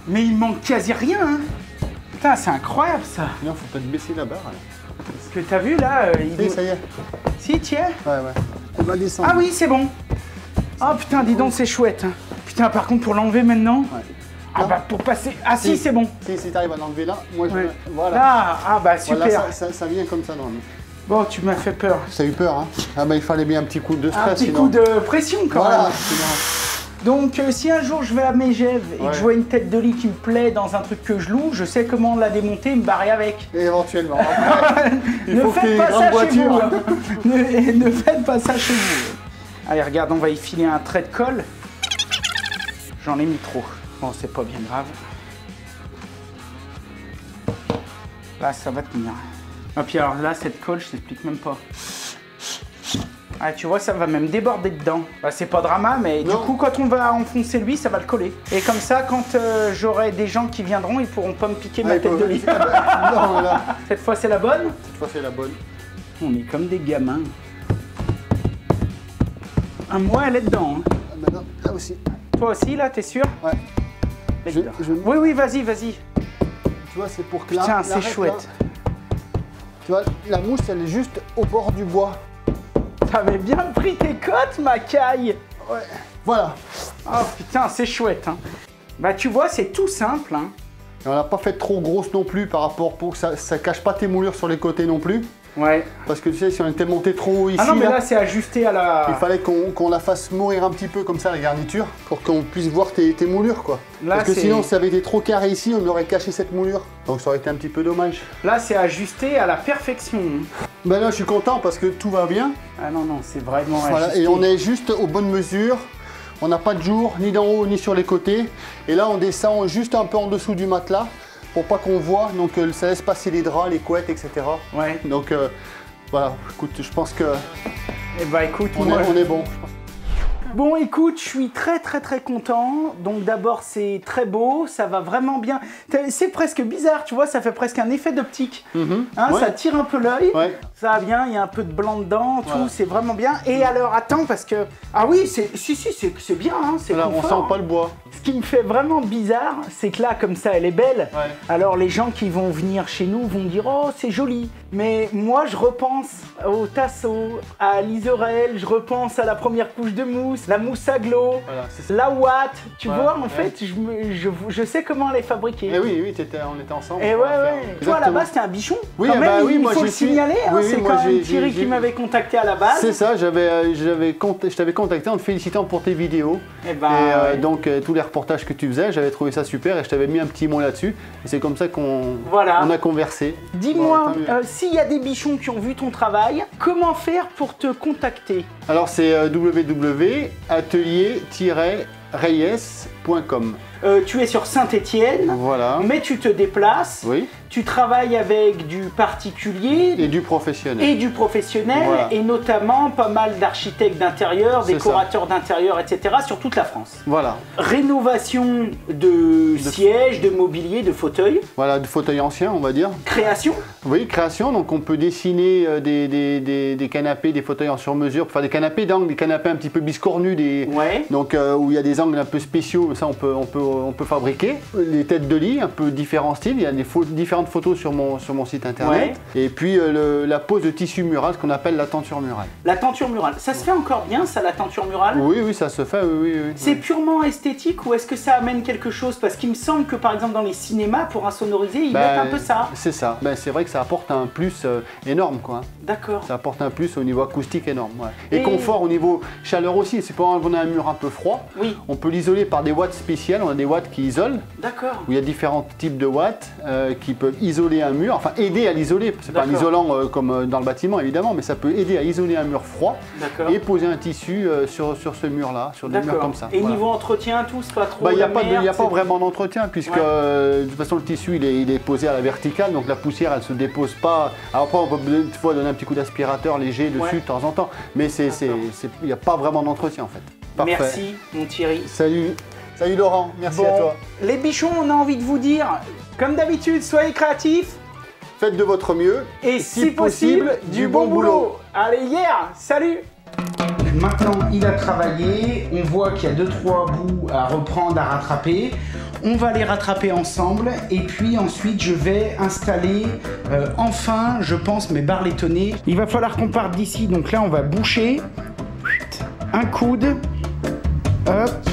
Mais il manque quasi rien, hein. Putain, c'est incroyable ça. Non, faut peut-être baisser la barre. Là. Parce que t'as vu là, euh, il... Si, ça y est. Si, tiens. Ouais, ouais. On va descendre. Ah oui, c'est bon. Oh putain, dis donc, c'est chouette. Hein. Putain, par contre, pour l'enlever maintenant. Ouais. Ah non. Bah pour passer. Ah si, si c'est bon. Si, si t'arrives à l'enlever là, moi je. Ouais. Voilà. Ah, ah bah super. Voilà, ça, ça, ça vient comme ça, non. Bon, tu m'as fait peur. Ça a eu peur, hein. Ah bah il fallait bien un petit coup de stress. Un petit sinon. coup de pression quand voilà, même. Donc euh, si un jour je vais à Megève et ouais. que je vois une tête de lit qui me plaît dans un truc que je loue, je sais comment la démonter et me barrer avec. Et éventuellement. Après, il ne faut faites pas ça voiture. chez vous. Hein. ne, ne faites pas ça chez vous. Allez, regarde, on va y filer un trait de colle. J'en ai mis trop. Bon, c'est pas bien grave. Là, ça va tenir. Ah, puis alors là, cette colle, je t'explique même pas. Ah, tu vois, ça va même déborder dedans. Bah, c'est pas drama, mais non. Du coup, quand on va enfoncer lui, ça va le coller. Et comme ça, quand euh, j'aurai des gens qui viendront, ils pourront pas me piquer ah, ma tête peut... de lit. Non, là. Cette fois, c'est la bonne? Cette fois, c'est la bonne. On est comme des gamins. Ah, moi, elle est dedans. Hein. Ah, bah non, là aussi. Toi aussi, là, t'es sûr? Ouais. Je, je... Oui, oui, vas-y, vas-y. Tu vois, c'est pour que là. Putain, c'est chouette. Là. Tu vois, la mousse, elle est juste au bord du bois. T'avais bien pris tes côtes, ma caille. Ouais, voilà. Oh putain, c'est chouette. Hein. Bah tu vois, c'est tout simple. Hein. Et on l'a pas fait trop grosse non plus par rapport pour que ça, ça cache pas tes moulures sur les côtés non plus. Ouais. Parce que tu sais, si on était monté trop haut ici. Ah non, mais là, là c'est ajusté à la. Il fallait qu'on qu'on la fasse mourir un petit peu comme ça, la garniture, pour qu'on puisse voir tes, tes moulures, quoi. Là, parce que sinon, si ça avait été trop carré ici, on aurait caché cette moulure. Donc ça aurait été un petit peu dommage. Là, c'est ajusté à la perfection. Ben là, je suis content parce que tout va bien. Ah non, non, c'est vraiment voilà, ajusté. Et on est juste aux bonnes mesures. On n'a pas de jour, ni d'en haut, ni sur les côtés. Et là, on descend juste un peu en dessous du matelas pour pas qu'on voit. Donc euh, ça laisse passer les draps, les couettes, et cetera. Ouais. Donc euh, voilà, écoute, je pense que. Eh bah écoute, on, moi, est, on est bon. Bon, écoute, je suis très très très content. Donc d'abord, c'est très beau, ça va vraiment bien. C'est presque bizarre, tu vois, ça fait presque un effet d'optique. Mm-hmm. Hein, ouais. Ça tire un peu l'œil, ouais. Ça va bien, il y a un peu de blanc dedans, tout, voilà. C'est vraiment bien. Et alors, attends, parce que... Ah oui, si, si, c'est bien, hein, c'est confort. On sent pas le bois. Ce qui me fait vraiment bizarre, c'est que là, comme ça, elle est belle. Ouais. Alors les gens qui vont venir chez nous vont dire « Oh, c'est joli ». Mais moi, je repense au tasseau, à l'isorel, je repense à la première couche de mousse, la mousse à glow, voilà, la ouate, tu ouais, vois, en ouais. fait, je, me, je, je sais comment les fabriquer. Et oui, oui, étais, on était ensemble. Et ouais, ouais. Toi, à la base, t'es un bichon. Oui, quand même, bah, il, oui, il moi, faut le signaler, hein, oui, c'est oui, quand même Thierry qui m'avait contacté à la base. C'est ça, j'avais, j'avais, je t'avais contacté en te félicitant pour tes vidéos. Et, bah, et euh, ouais. donc, euh, tous les reportages que tu faisais, j'avais trouvé ça super et je t'avais mis un petit mot là-dessus. Et c'est comme ça qu'on voilà. on a conversé. Dis-moi, euh, s'il y a des bichons qui ont vu ton travail, comment faire pour te contacter? Alors c'est euh, w w w point atelier tiret reyes point com. Euh, tu es sur Saint-Étienne, voilà. Mais tu te déplaces, oui. Tu travailles avec du particulier et du professionnel, et, du professionnel voilà. Et notamment pas mal d'architectes d'intérieur, décorateurs d'intérieur, et cetera sur toute la France. Voilà. Rénovation de, de sièges, de mobilier, de fauteuils. Voilà, de fauteuils anciens, on va dire. Création. Oui, création. Donc on peut dessiner euh, des, des, des, des canapés, des fauteuils en sur-mesure, pour faire des canapés d'angle, des canapés un petit peu biscornus, des... Ouais. Donc euh, où il y a des angles un peu spéciaux, ça on peut, on peut, on peut fabriquer. Les têtes de lit, un peu différents styles, il y a des différentes photos sur mon, sur mon site internet. Ouais. Et puis euh, le, la pose de tissu mural, ce qu'on appelle la tenture murale. La tenture murale, ça se fait encore bien ça, la tenture murale? Oui, oui, ça se fait, oui, oui. oui c'est oui. purement esthétique ou est-ce que ça amène quelque chose? Parce qu'il me semble que par exemple dans les cinémas, pour insonoriser, ils ben, mettent un peu ça. C'est ça, ben, c'est vrai que ça apporte un plus euh, énorme, quoi. D'accord. Ça apporte un plus au niveau acoustique énorme, ouais. Et, Et confort au niveau chaleur aussi, c'est pour on a un mur un peu froid. Oui. On peut l'isoler par des watts spéciales, on a des watts qui isolent. D'accord. Où il y a différents types de watts euh, qui peuvent isoler un mur, enfin aider à l'isoler. C'est pas un isolant euh, comme dans le bâtiment évidemment, mais ça peut aider à isoler un mur froid et poser un tissu euh, sur, sur ce mur-là, sur des murs comme ça. Et voilà. Niveau entretien, tout, c'est pas trop. Il n'y a, pas, de, y a pas vraiment d'entretien puisque ouais. euh, de toute façon le tissu il est, il est posé à la verticale, donc la poussière elle se dépose pas. Alors après on peut des fois donner un petit coup d'aspirateur léger dessus ouais. de temps en temps, mais il n'y a pas vraiment d'entretien en fait. Parfait. Merci mon Thierry. Salut. Salut Laurent, merci bon, à toi. Les bichons, on a envie de vous dire, comme d'habitude, soyez créatifs. Faites de votre mieux. Et si, si possible, possible, du bon boulot. boulot. Allez, hier, salut. maintenant il a travaillé, on voit qu'il y a deux trois bouts à reprendre, à rattraper. On va les rattraper ensemble et puis ensuite je vais installer euh, enfin, je pense, mes barres laitonnées. Il va falloir qu'on parte d'ici, donc là on va boucher un coude, hop.